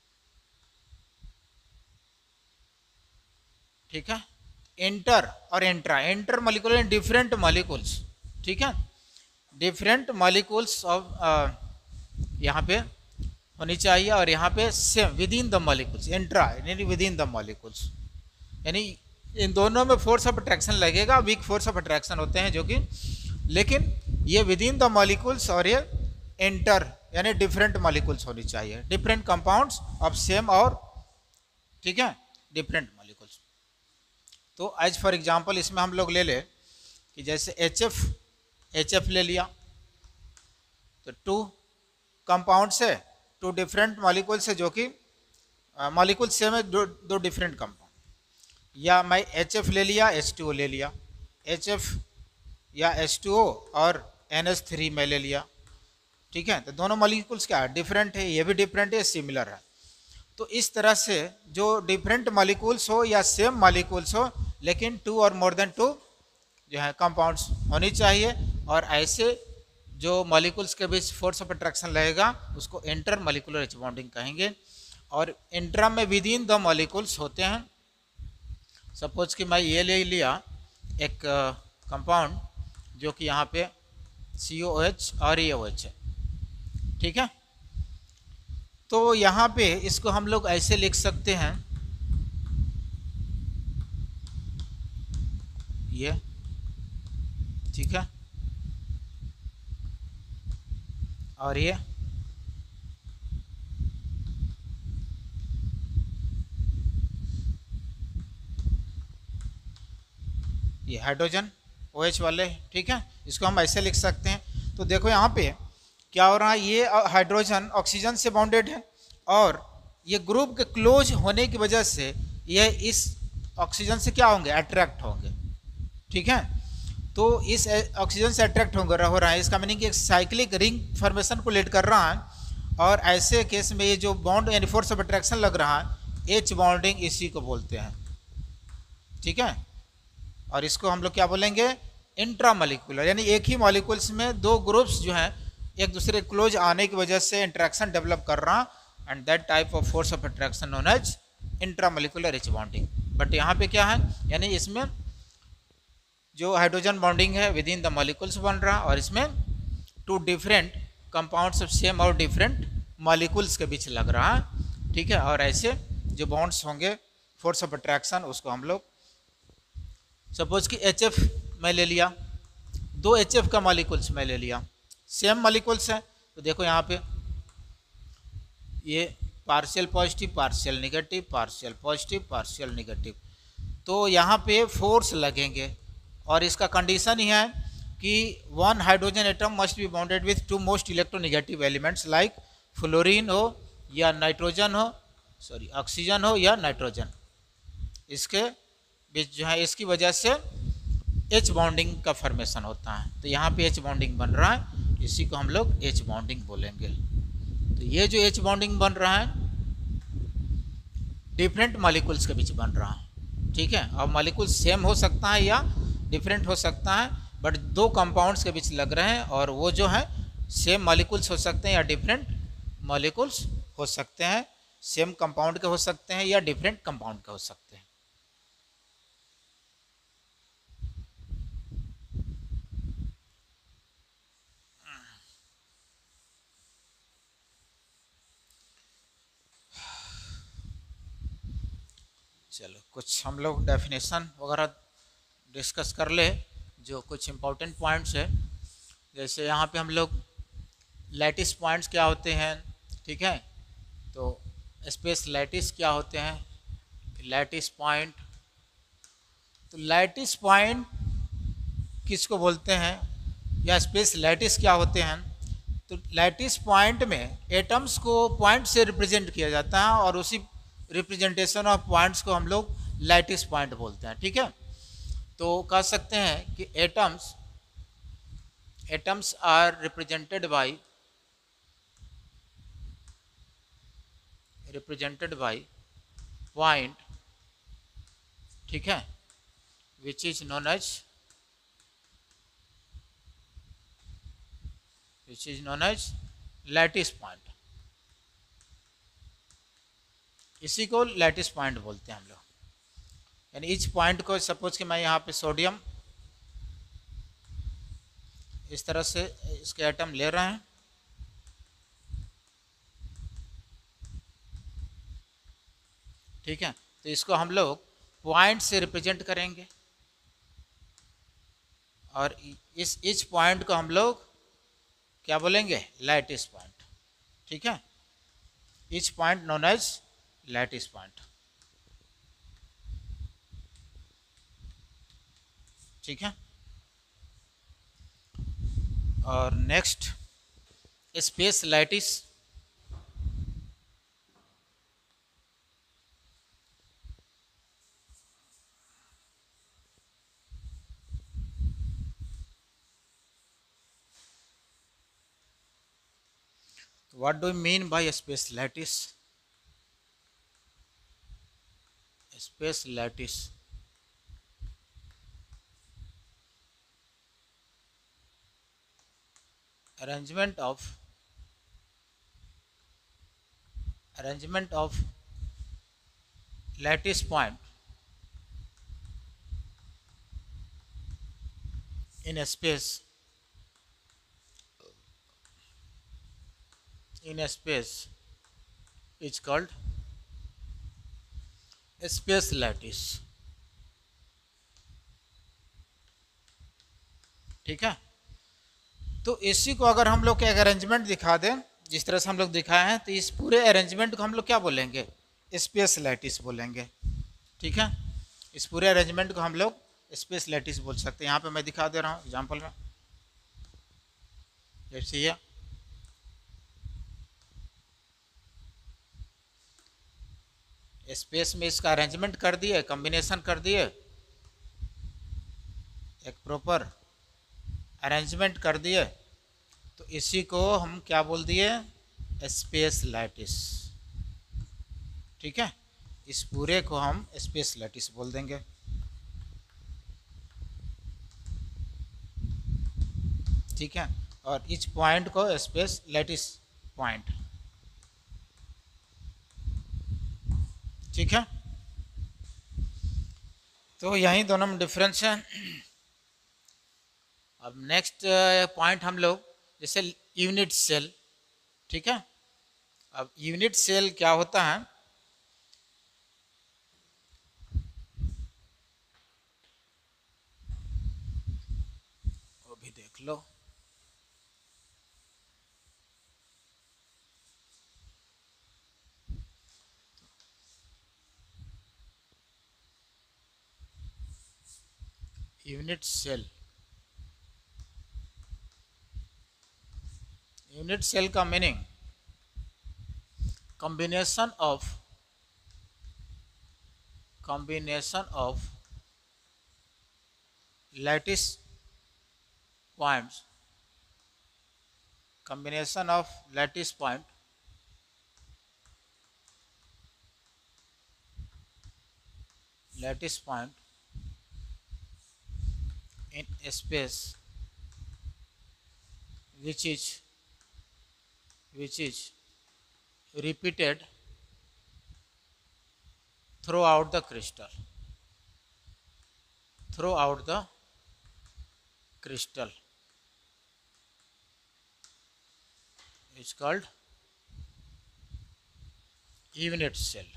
ठीक है, इंटर और intra, intermolecular different molecules. ठीक है, डिफरेंट मॉलिक्यूल्स ऑफ यहाँ पे होनी चाहिए, और यहाँ पे same within the molecules, intra यानी विद इन द मॉलिक्यूल्स, यानी इन दोनों में फोर्स ऑफ अट्रैक्शन लगेगा, वीक फोर्स ऑफ अट्रैक्शन होते हैं जो कि, लेकिन ये विद इन द मॉलिक्यूल्स और ये इंटर यानी डिफरेंट मॉलिक्यूल्स होनी चाहिए, डिफरेंट कंपाउंड्स ऑफ सेम और, ठीक है, डिफरेंट मॉलिक्यूल्स। तो एज फॉर एग्जांपल इसमें हम लोग ले ले कि जैसे एच एफ, एच एफ ले लिया तो टू कंपाउंड से, टू डिफरेंट मॉलिक्यूल से जो कि मॉलिक्यूल सेम है, दो दो डिफरेंट कंपाउंड। या मैं एच एफ ले लिया, एच टू ओ ले लिया, एच एफ या एच टू ओ और एन एच थ्री में ले लिया। ठीक है, तो दोनों मॉलिक्यूल्स क्या है, डिफरेंट है, ये भी डिफरेंट है, सिमिलर है। तो इस तरह से जो डिफरेंट मॉलिक्यूल्स हो या सेम मॉलिक्यूल्स हो, लेकिन टू और मोर देन टू जो है कंपाउंड्स होनी चाहिए, और ऐसे जो मॉलिक्यूल्स के बीच फोर्स ऑफ अट्रैक्शन लगेगा उसको इंटर मॉलिक्यूलर एच बॉन्डिंग कहेंगे। और इंट्रा में विद इन द मॉलिक्यूल्स होते हैं। सपोज कि मैं ये ले लिया एक कंपाउंड uh, जो कि यहाँ पे सी ओ एच और ई ओ एच है। ठीक है, तो यहाँ पे इसको हम लोग ऐसे लिख सकते हैं, ये, ठीक है, और ये ये हाइड्रोजन ओ एच वाले। ठीक है, इसको हम ऐसे लिख सकते हैं। तो देखो यहाँ पे क्या हो रहा है, ये हाइड्रोजन ऑक्सीजन से बाउंडेड है, और ये ग्रुप के क्लोज होने की वजह से ये इस ऑक्सीजन से क्या होंगे, अट्रैक्ट होंगे। ठीक है, तो इस ऑक्सीजन से अट्रैक्ट होंगे हो रहा है, इसका मीनिंग एक साइक्लिक रिंग फॉर्मेशन को लीड कर रहा है, और ऐसे केस में ये जो बॉन्ड यानी फोर्स ऑफ अट्रैक्शन लग रहा है, एच बॉन्डिंग इसी को बोलते हैं। ठीक है, और इसको हम लोग क्या बोलेंगे, इंट्रा मॉलिक्यूलर, यानी एक ही मॉलिक्यूल्स में दो ग्रुप्स जो हैं एक दूसरे क्लोज आने की वजह से इंटरेक्शन डेवलप कर रहा, and that type of force of attraction known as intramolecular H bonding. But यहाँ पे क्या है, यानी इसमें जो हाइड्रोजन बॉन्डिंग है विद इन द मॉलिक्यूल्स बन रहा, और इसमें two different compounds of same और डिफरेंट मॉलिक्यूल्स के बीच लग रहा है। ठीक है, और ऐसे जो बॉन्ड्स होंगे फोर्स ऑफ अट्रैक्शन, उसको हम लोग सपोज कि एच एफ में ले लिया, दो एच एफ का मॉलिक्यूल्स में ले लिया, सेम मॉलिक्यूल्स हैं, तो देखो यहाँ पे ये partial positive, partial negative, partial positive, partial negative, तो यहाँ पे फोर्स लगेंगे, और इसका कंडीशन ही है कि one hydrogen atom must be bounded with to most electronegative elements like fluorine हो या नाइट्रोजन हो, सॉरी ऑक्सीजन हो या नाइट्रोजन, इसके बीच जो है, इसकी वजह से एच बॉन्डिंग का फॉर्मेशन होता है। तो यहाँ पे एच बॉन्डिंग बन रहा है, इसी को हम लोग एच बॉन्डिंग बोलेंगे। तो ये जो एच बॉन्डिंग बन रहा है डिफरेंट मॉलिक्यूल्स के बीच बन रहा है। ठीक है, और मॉलिक्यूल सेम हो सकता है या डिफरेंट हो सकता है, बट दो कंपाउंड्स के बीच लग रहे हैं, और वो जो है सेम मॉलिक्यूल्स हो सकते हैं या डिफरेंट मॉलिक्यूल्स हो सकते हैं, सेम कंपाउंड के हो सकते हैं या डिफरेंट कंपाउंड के हो सकते हैं। चलो कुछ हम लोग डेफिनेशन वगैरह डिस्कस कर ले, जो कुछ इम्पोर्टेंट पॉइंट्स है। जैसे यहाँ पे हम लोग लैटिस पॉइंट्स क्या होते हैं, ठीक है, तो स्पेस लैटिस क्या होते हैं, लैटिस पॉइंट, तो लैटिस पॉइंट किसको बोलते हैं, या स्पेस लैटिस क्या होते हैं। तो लैटिस पॉइंट में एटम्स को पॉइंट से रिप्रेजेंट किया जाता है, और उसी रिप्रेजेंटेशन ऑफ पॉइंट्स को हम लोग लैटिस पॉइंट बोलते हैं। ठीक है, तो कह सकते हैं कि atoms atoms are represented by represented by point, ठीक है, which is known as which is known as lattice point. इसी को लैटिस पॉइंट बोलते हैं हम लोग। यानी इस पॉइंट को, सपोज कि मैं यहाँ पे सोडियम इस तरह से इसके एटम ले रहे हैं, ठीक है, तो इसको हम लोग पॉइंट से रिप्रेजेंट करेंगे और इस इस पॉइंट को हम लोग क्या बोलेंगे, लैटिस पॉइंट, ठीक है, each point known as lattice point, ठीक है। और next space lattice, what do you mean by space lattice? Space lattice, arrangement of arrangement of lattice point in a space in a space is called space lattice, ठीक है। तो इसी को अगर हम लोग के अरेंजमेंट दिखा दें जिस तरह से हम लोग दिखाए हैं, तो इस पूरे अरेंजमेंट को हम लोग क्या बोलेंगे, स्पेस लैटिस बोलेंगे, ठीक है। इस पूरे अरेंजमेंट को हम लोग स्पेस लैटिस बोल सकते हैं। यहाँ पे मैं दिखा दे रहा हूँ एग्जांपल में, जैसे ये स्पेस में इसका अरेंजमेंट कर दिए, कॉम्बिनेशन कर दिए, एक प्रॉपर अरेंजमेंट कर दिए, तो इसी को हम क्या बोल दिए, स्पेस लैटिस, ठीक है। इस पूरे को हम स्पेस लैटिस बोल देंगे, ठीक है। और इस पॉइंट को स्पेस लैटिस पॉइंट, ठीक है। तो यही दोनों में डिफरेंस है। अब नेक्स्ट पॉइंट हम लोग जैसे यूनिट सेल, ठीक है। अब यूनिट सेल क्या होता है, वो भी देख लो। यूनिट सेल, यूनिट सेल का meaning combination of combination of lattice points, combination of lattice point lattice point in space which is which is repeated throughout the crystal throughout the crystal is called unit cell,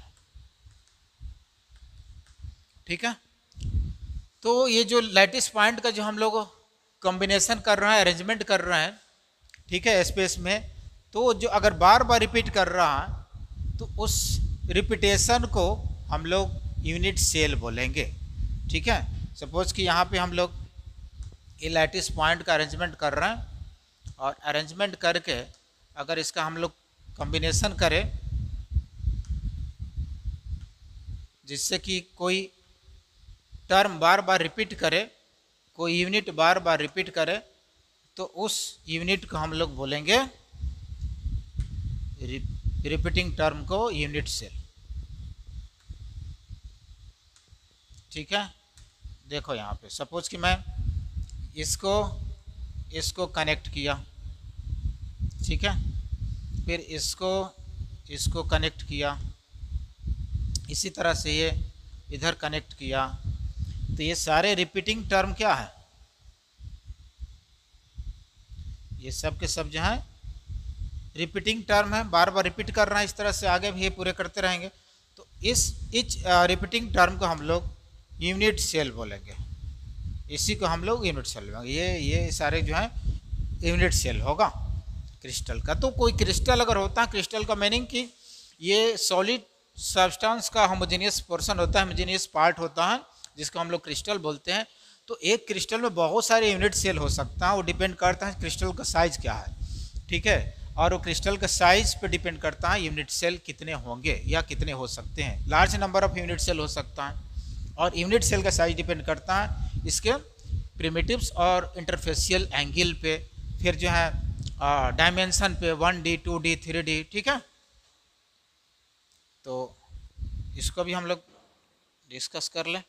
ठीक है। तो ये जो lattice point का जो हम लोग combination कर रहे हैं, अरेंजमेंट कर रहे हैं, ठीक है, स्पेस में, तो जो अगर बार बार रिपीट कर रहा है तो उस रिपीटेशन को हम लोग यूनिट सेल बोलेंगे, ठीक है। सपोज कि यहाँ पे हम लोग ये लैटिस पॉइंट का अरेंजमेंट कर रहे हैं और अरेंजमेंट करके अगर इसका हम लोग कॉम्बिनेशन करें जिससे कि कोई टर्म बार बार रिपीट करे, कोई यूनिट बार बार रिपीट करे, तो उस यूनिट को हम लोग बोलेंगे, रिपीटिंग टर्म को यूनिट सेल। ठीक है, देखो यहाँ पे सपोज कि मैं इसको इसको कनेक्ट किया, ठीक है, फिर इसको इसको कनेक्ट किया, इसी तरह से ये इधर कनेक्ट किया, तो ये सारे रिपीटिंग टर्म क्या है, ये सब के सब जो है रिपीटिंग टर्म है, बार बार रिपीट कर रहे हैं। इस तरह से आगे भी ये पूरे करते रहेंगे, तो इस इच रिपीटिंग टर्म को हम लोग यूनिट सेल बोलेंगे, इसी को हम लोग यूनिट सेल बोलेंगे। ये ये सारे जो है यूनिट सेल होगा क्रिस्टल का। तो कोई क्रिस्टल अगर होता है, क्रिस्टल का मीनिंग कि ये सॉलिड सब्सटेंस का होमोजेनियस पोर्शन होता है, होमोजेनियस पार्ट होता है, जिसको हम लोग क्रिस्टल बोलते हैं। तो एक क्रिस्टल में बहुत सारे यूनिट सेल हो सकता है, वो डिपेंड करता है क्रिस्टल का साइज क्या है, ठीक है, और वो क्रिस्टल का साइज पे डिपेंड करता है यूनिट सेल कितने होंगे या कितने हो सकते हैं। Large number of unit cell हो सकता है, और यूनिट सेल का साइज डिपेंड करता है इसके प्रिमिटिव्स और इंटरफेशियल एंगल पे, फिर जो है डायमेंशन पे, one D two D three D, ठीक है। तो इसको भी हम लोग डिस्कस कर लें।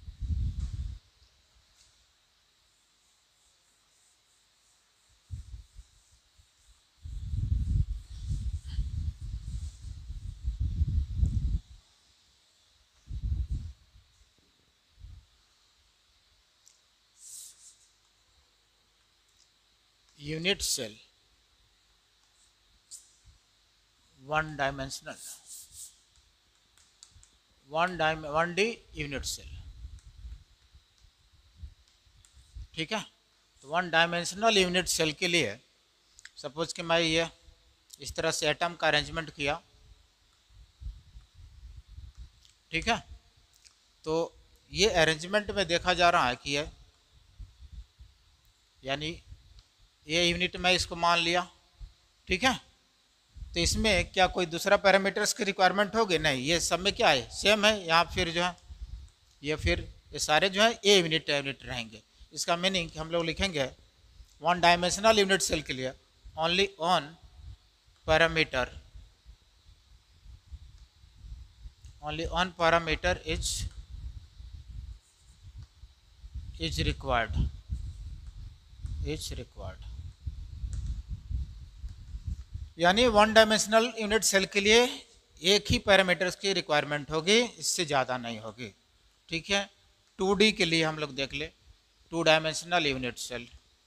Unit cell one dimensional, one dim one D unit cell, ठीक है। तो वन डायमेंशनल यूनिट सेल के लिए सपोज कि मैं ये इस तरह से एटम का अरेंजमेंट किया, ठीक है। तो ये अरेंजमेंट में देखा जा रहा है कि ये यानी ये यूनिट में इसको मान लिया, ठीक है। तो इसमें क्या कोई दूसरा पैरामीटर्स की रिक्वायरमेंट होगी? नहीं, ये सब में क्या है, सेम है। यहाँ फिर जो है ये फिर ये सारे जो है ए यूनिट यूनिट रहेंगे। इसका मीनिंग हम लोग लिखेंगे वन डायमेंशनल यूनिट सेल के लिए only one parameter, only one parameter is is required is required यानी वन डायमेंशनल यूनिट सेल के लिए एक ही पैरामीटर्स की रिक्वायरमेंट होगी, इससे ज़्यादा नहीं होगी, ठीक है। टू डी के लिए हम लोग देख ले, टू डायमेंशनल यूनिट सेल।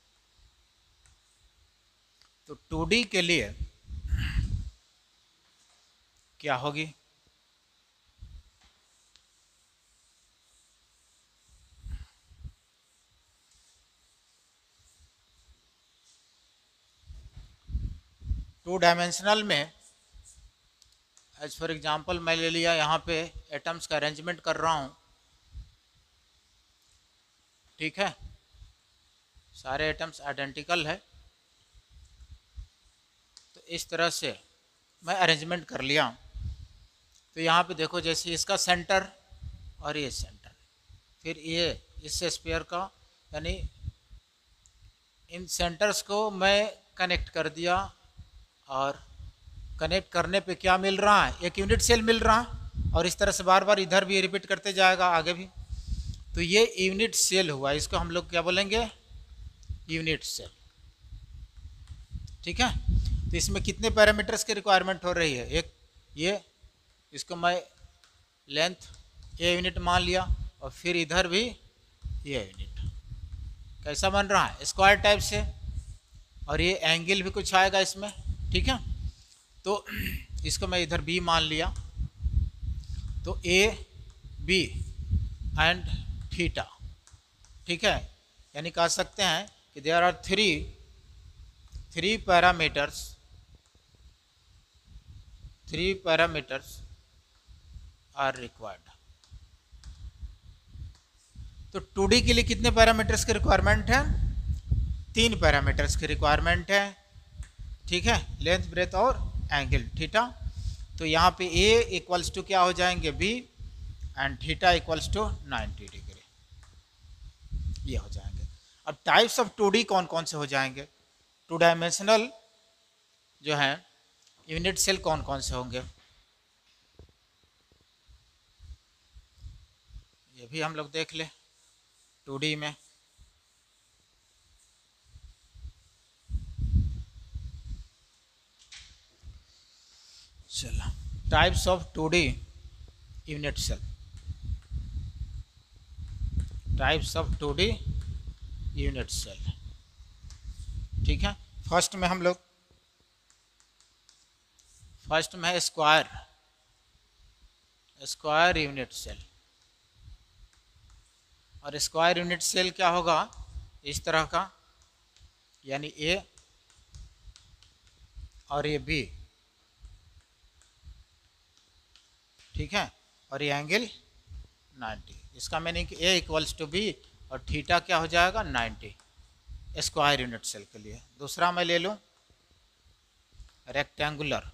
तो टू डी के लिए क्या होगी, टू डायमेंशनल में एज फॉर एग्जांपल मैं ले लिया यहाँ पे एटम्स का अरेंजमेंट कर रहा हूँ, ठीक है। सारे एटम्स आइडेंटिकल है, तो इस तरह से मैं अरेंजमेंट कर लिया। तो यहाँ पे देखो जैसे इसका सेंटर और ये सेंटर, फिर ये इस स्फीयर का, यानी इन सेंटर्स को मैं कनेक्ट कर दिया, और कनेक्ट करने पे क्या मिल रहा है, एक यूनिट सेल मिल रहा है, और इस तरह से बार बार इधर भी रिपीट करते जाएगा आगे भी। तो ये यूनिट सेल हुआ, इसको हम लोग क्या बोलेंगे, यूनिट सेल, ठीक है। तो इसमें कितने पैरामीटर्स की रिक्वायरमेंट हो रही है, एक ये, इसको मैं लेंथ ए यूनिट मान लिया, और फिर इधर भी ये यूनिट कैसा बन रहा है, स्क्वायर टाइप से, और ये एंगल भी कुछ आएगा इसमें, ठीक है। तो इसको मैं इधर बी मान लिया, तो ए बी एंड थीटा, ठीक है। यानी कह सकते हैं कि there are three three parameters three parameters are required. तो टू डी के लिए कितने पैरामीटर्स की रिक्वायरमेंट है, तीन पैरामीटर्स की रिक्वायरमेंट है, ठीक है, लेंथ ब्रेथ और एंगल थीटा। तो यहाँ पे ए इक्वल्स टू क्या हो जाएंगे, b, and theta equals to ninety degree, ये हो जाएंगे। अब टाइप्स ऑफ टू डी कौन कौन से हो जाएंगे, टू डायमेंशनल जो है यूनिट सेल कौन कौन से होंगे, ये भी हम लोग देख ले टू डी में। चलो, types of two D unit cell, types of two D unit cell. ठीक है, फर्स्ट में हम लोग फर्स्ट में है स्क्वायर, स्क्वायर यूनिट सेल। और स्क्वायर यूनिट सेल क्या होगा, इस तरह का, यानी ए और ये बी, ठीक है, और ये एंगल नाइन्टी। इसका मीनिंग कि ए इक्वल्स टू बी और थीटा क्या हो जाएगा नाइन्टी, स्क्वायर यूनिट सेल के लिए। दूसरा मैं ले लूँ रेक्टेंगुलर,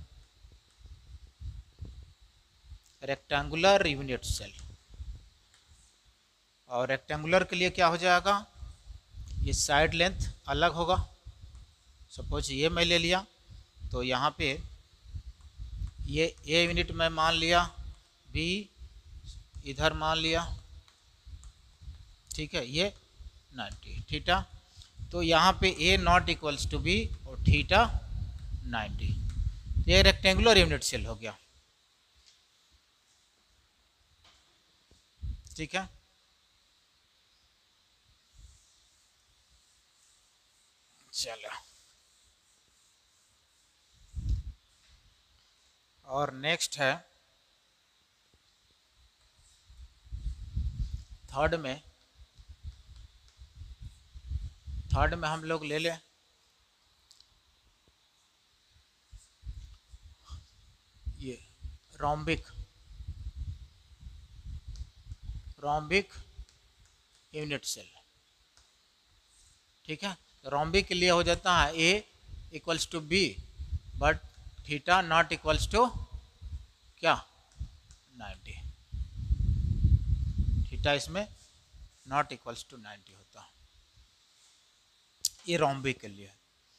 रेक्टेंगुलर यूनिट सेल। और रेक्टेंगुलर के लिए क्या हो जाएगा, ये साइड लेंथ अलग होगा। सपोज ये मैं ले लिया तो यहाँ पे ये ए यूनिट में मान लिया, बी इधर मान लिया, ठीक है, ये नाइन्टी थीटा। तो यहाँ पे a not equals to b और थीटा नाइन्टी, ये रेक्टेंगुलर यूनिट सेल हो गया। ठीक है, चलो, और नेक्स्ट है थर्ड में, थर्ड में हम लोग ले लें ये रोम्बिक, रोम्बिक यूनिट सेल। ठीक है, रोम्बिक के लिए हो जाता है a equals to b but theta not equals to क्या नाइन्टी, थीटा इसमें नॉट इक्वल्स टू नाइन्टी होता है, ये रोम्बिक के लिए।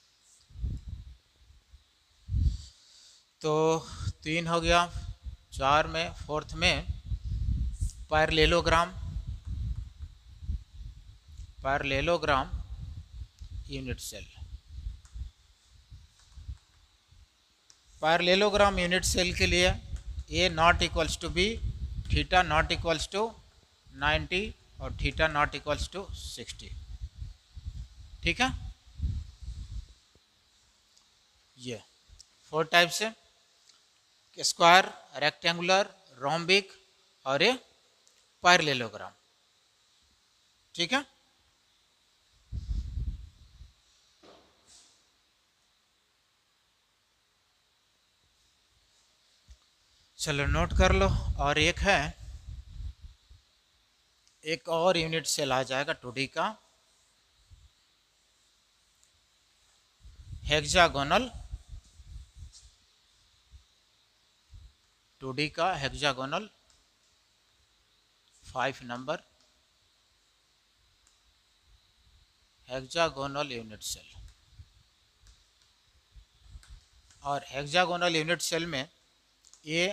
तो तीन हो गया, चार में फोर्थ में parallelogram, parallelogram unit cell. Parallelogram unit cell के लिए a not equals to b, theta not equals to ninety और theta not equals to sixty. ठीक है, ये फोर टाइप्स है, स्क्वायर, रेक्टेंगुलर, रोम्बिक और ये पैरेललोग्राम। ठीक है, चलो नोट कर लो। और एक है, एक और यूनिट सेल आ जाएगा टू डी का, हेक्सागोनल, टू डी का hexagonal five number hexagonal unit cell. और हेक्सागोनल यूनिट सेल में ए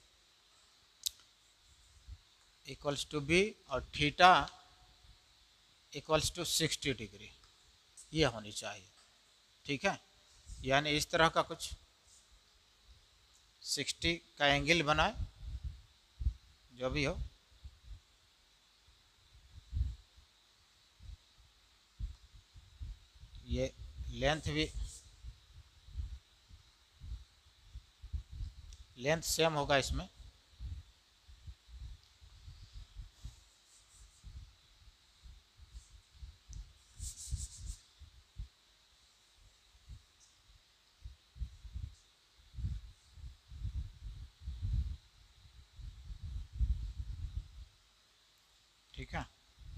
इक्वल्स टू बी और theta equals to sixty degree, ये होनी चाहिए। ठीक है, यानी इस तरह का कुछ सिक्सटी का एंगल बनाए, जो भी हो, ये लेंथ भी लेंथ सेम होगा इसमें। ठीक है,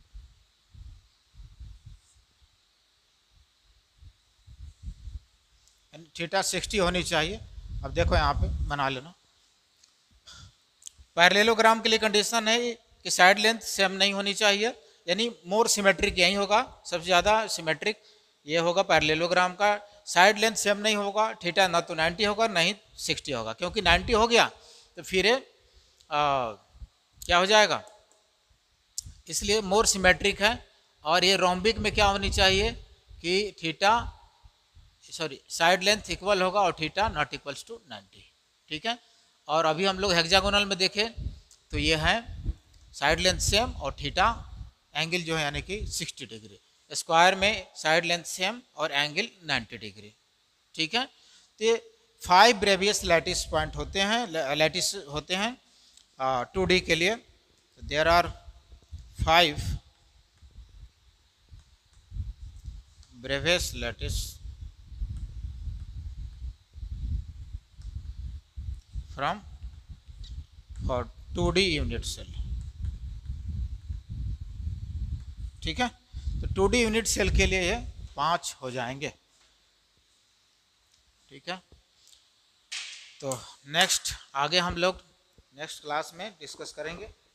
थीटा सिक्सटी होनी चाहिए। अब देखो यहाँ पे बना लेना, पैरेललोग्राम के लिए कंडीशन है कि साइड लेंथ सेम नहीं होनी चाहिए, यानी मोर सिमेट्रिक यही होगा, सबसे ज़्यादा सिमेट्रिक ये होगा पैरेललोग्राम का। साइड लेंथ सेम नहीं होगा, थीटा ना तो नाइन्टी होगा ना ही सिक्सटी होगा, क्योंकि नाइन्टी हो गया तो फिर ये आ, क्या हो जाएगा, इसलिए मोर सिमेट्रिक है। और ये रोम्बिक में क्या होनी चाहिए कि theta sorry side length equal होगा और theta not equals to ninety, ठीक है। और अभी हम लोग हेक्सागोनल में देखें तो ये है साइड लेंथ सेम और थीटा एंगल जो है यानी कि सिक्सटी डिग्री, स्क्वायर में साइड लेंथ सेम और एंगल नाइन्टी डिग्री, ठीक है। तो ये फाइव ब्रेवियस लैटिस पॉइंट होते हैं, लैटिस होते हैं टू डी के लिए। There are five Bravais lattice from for two D unit cell, ठीक है। तो टू डी यूनिट सेल के लिए ये पाँच हो जाएंगे, ठीक है। तो नेक्स्ट आगे हम लोग नेक्स्ट क्लास में डिस्कस करेंगे।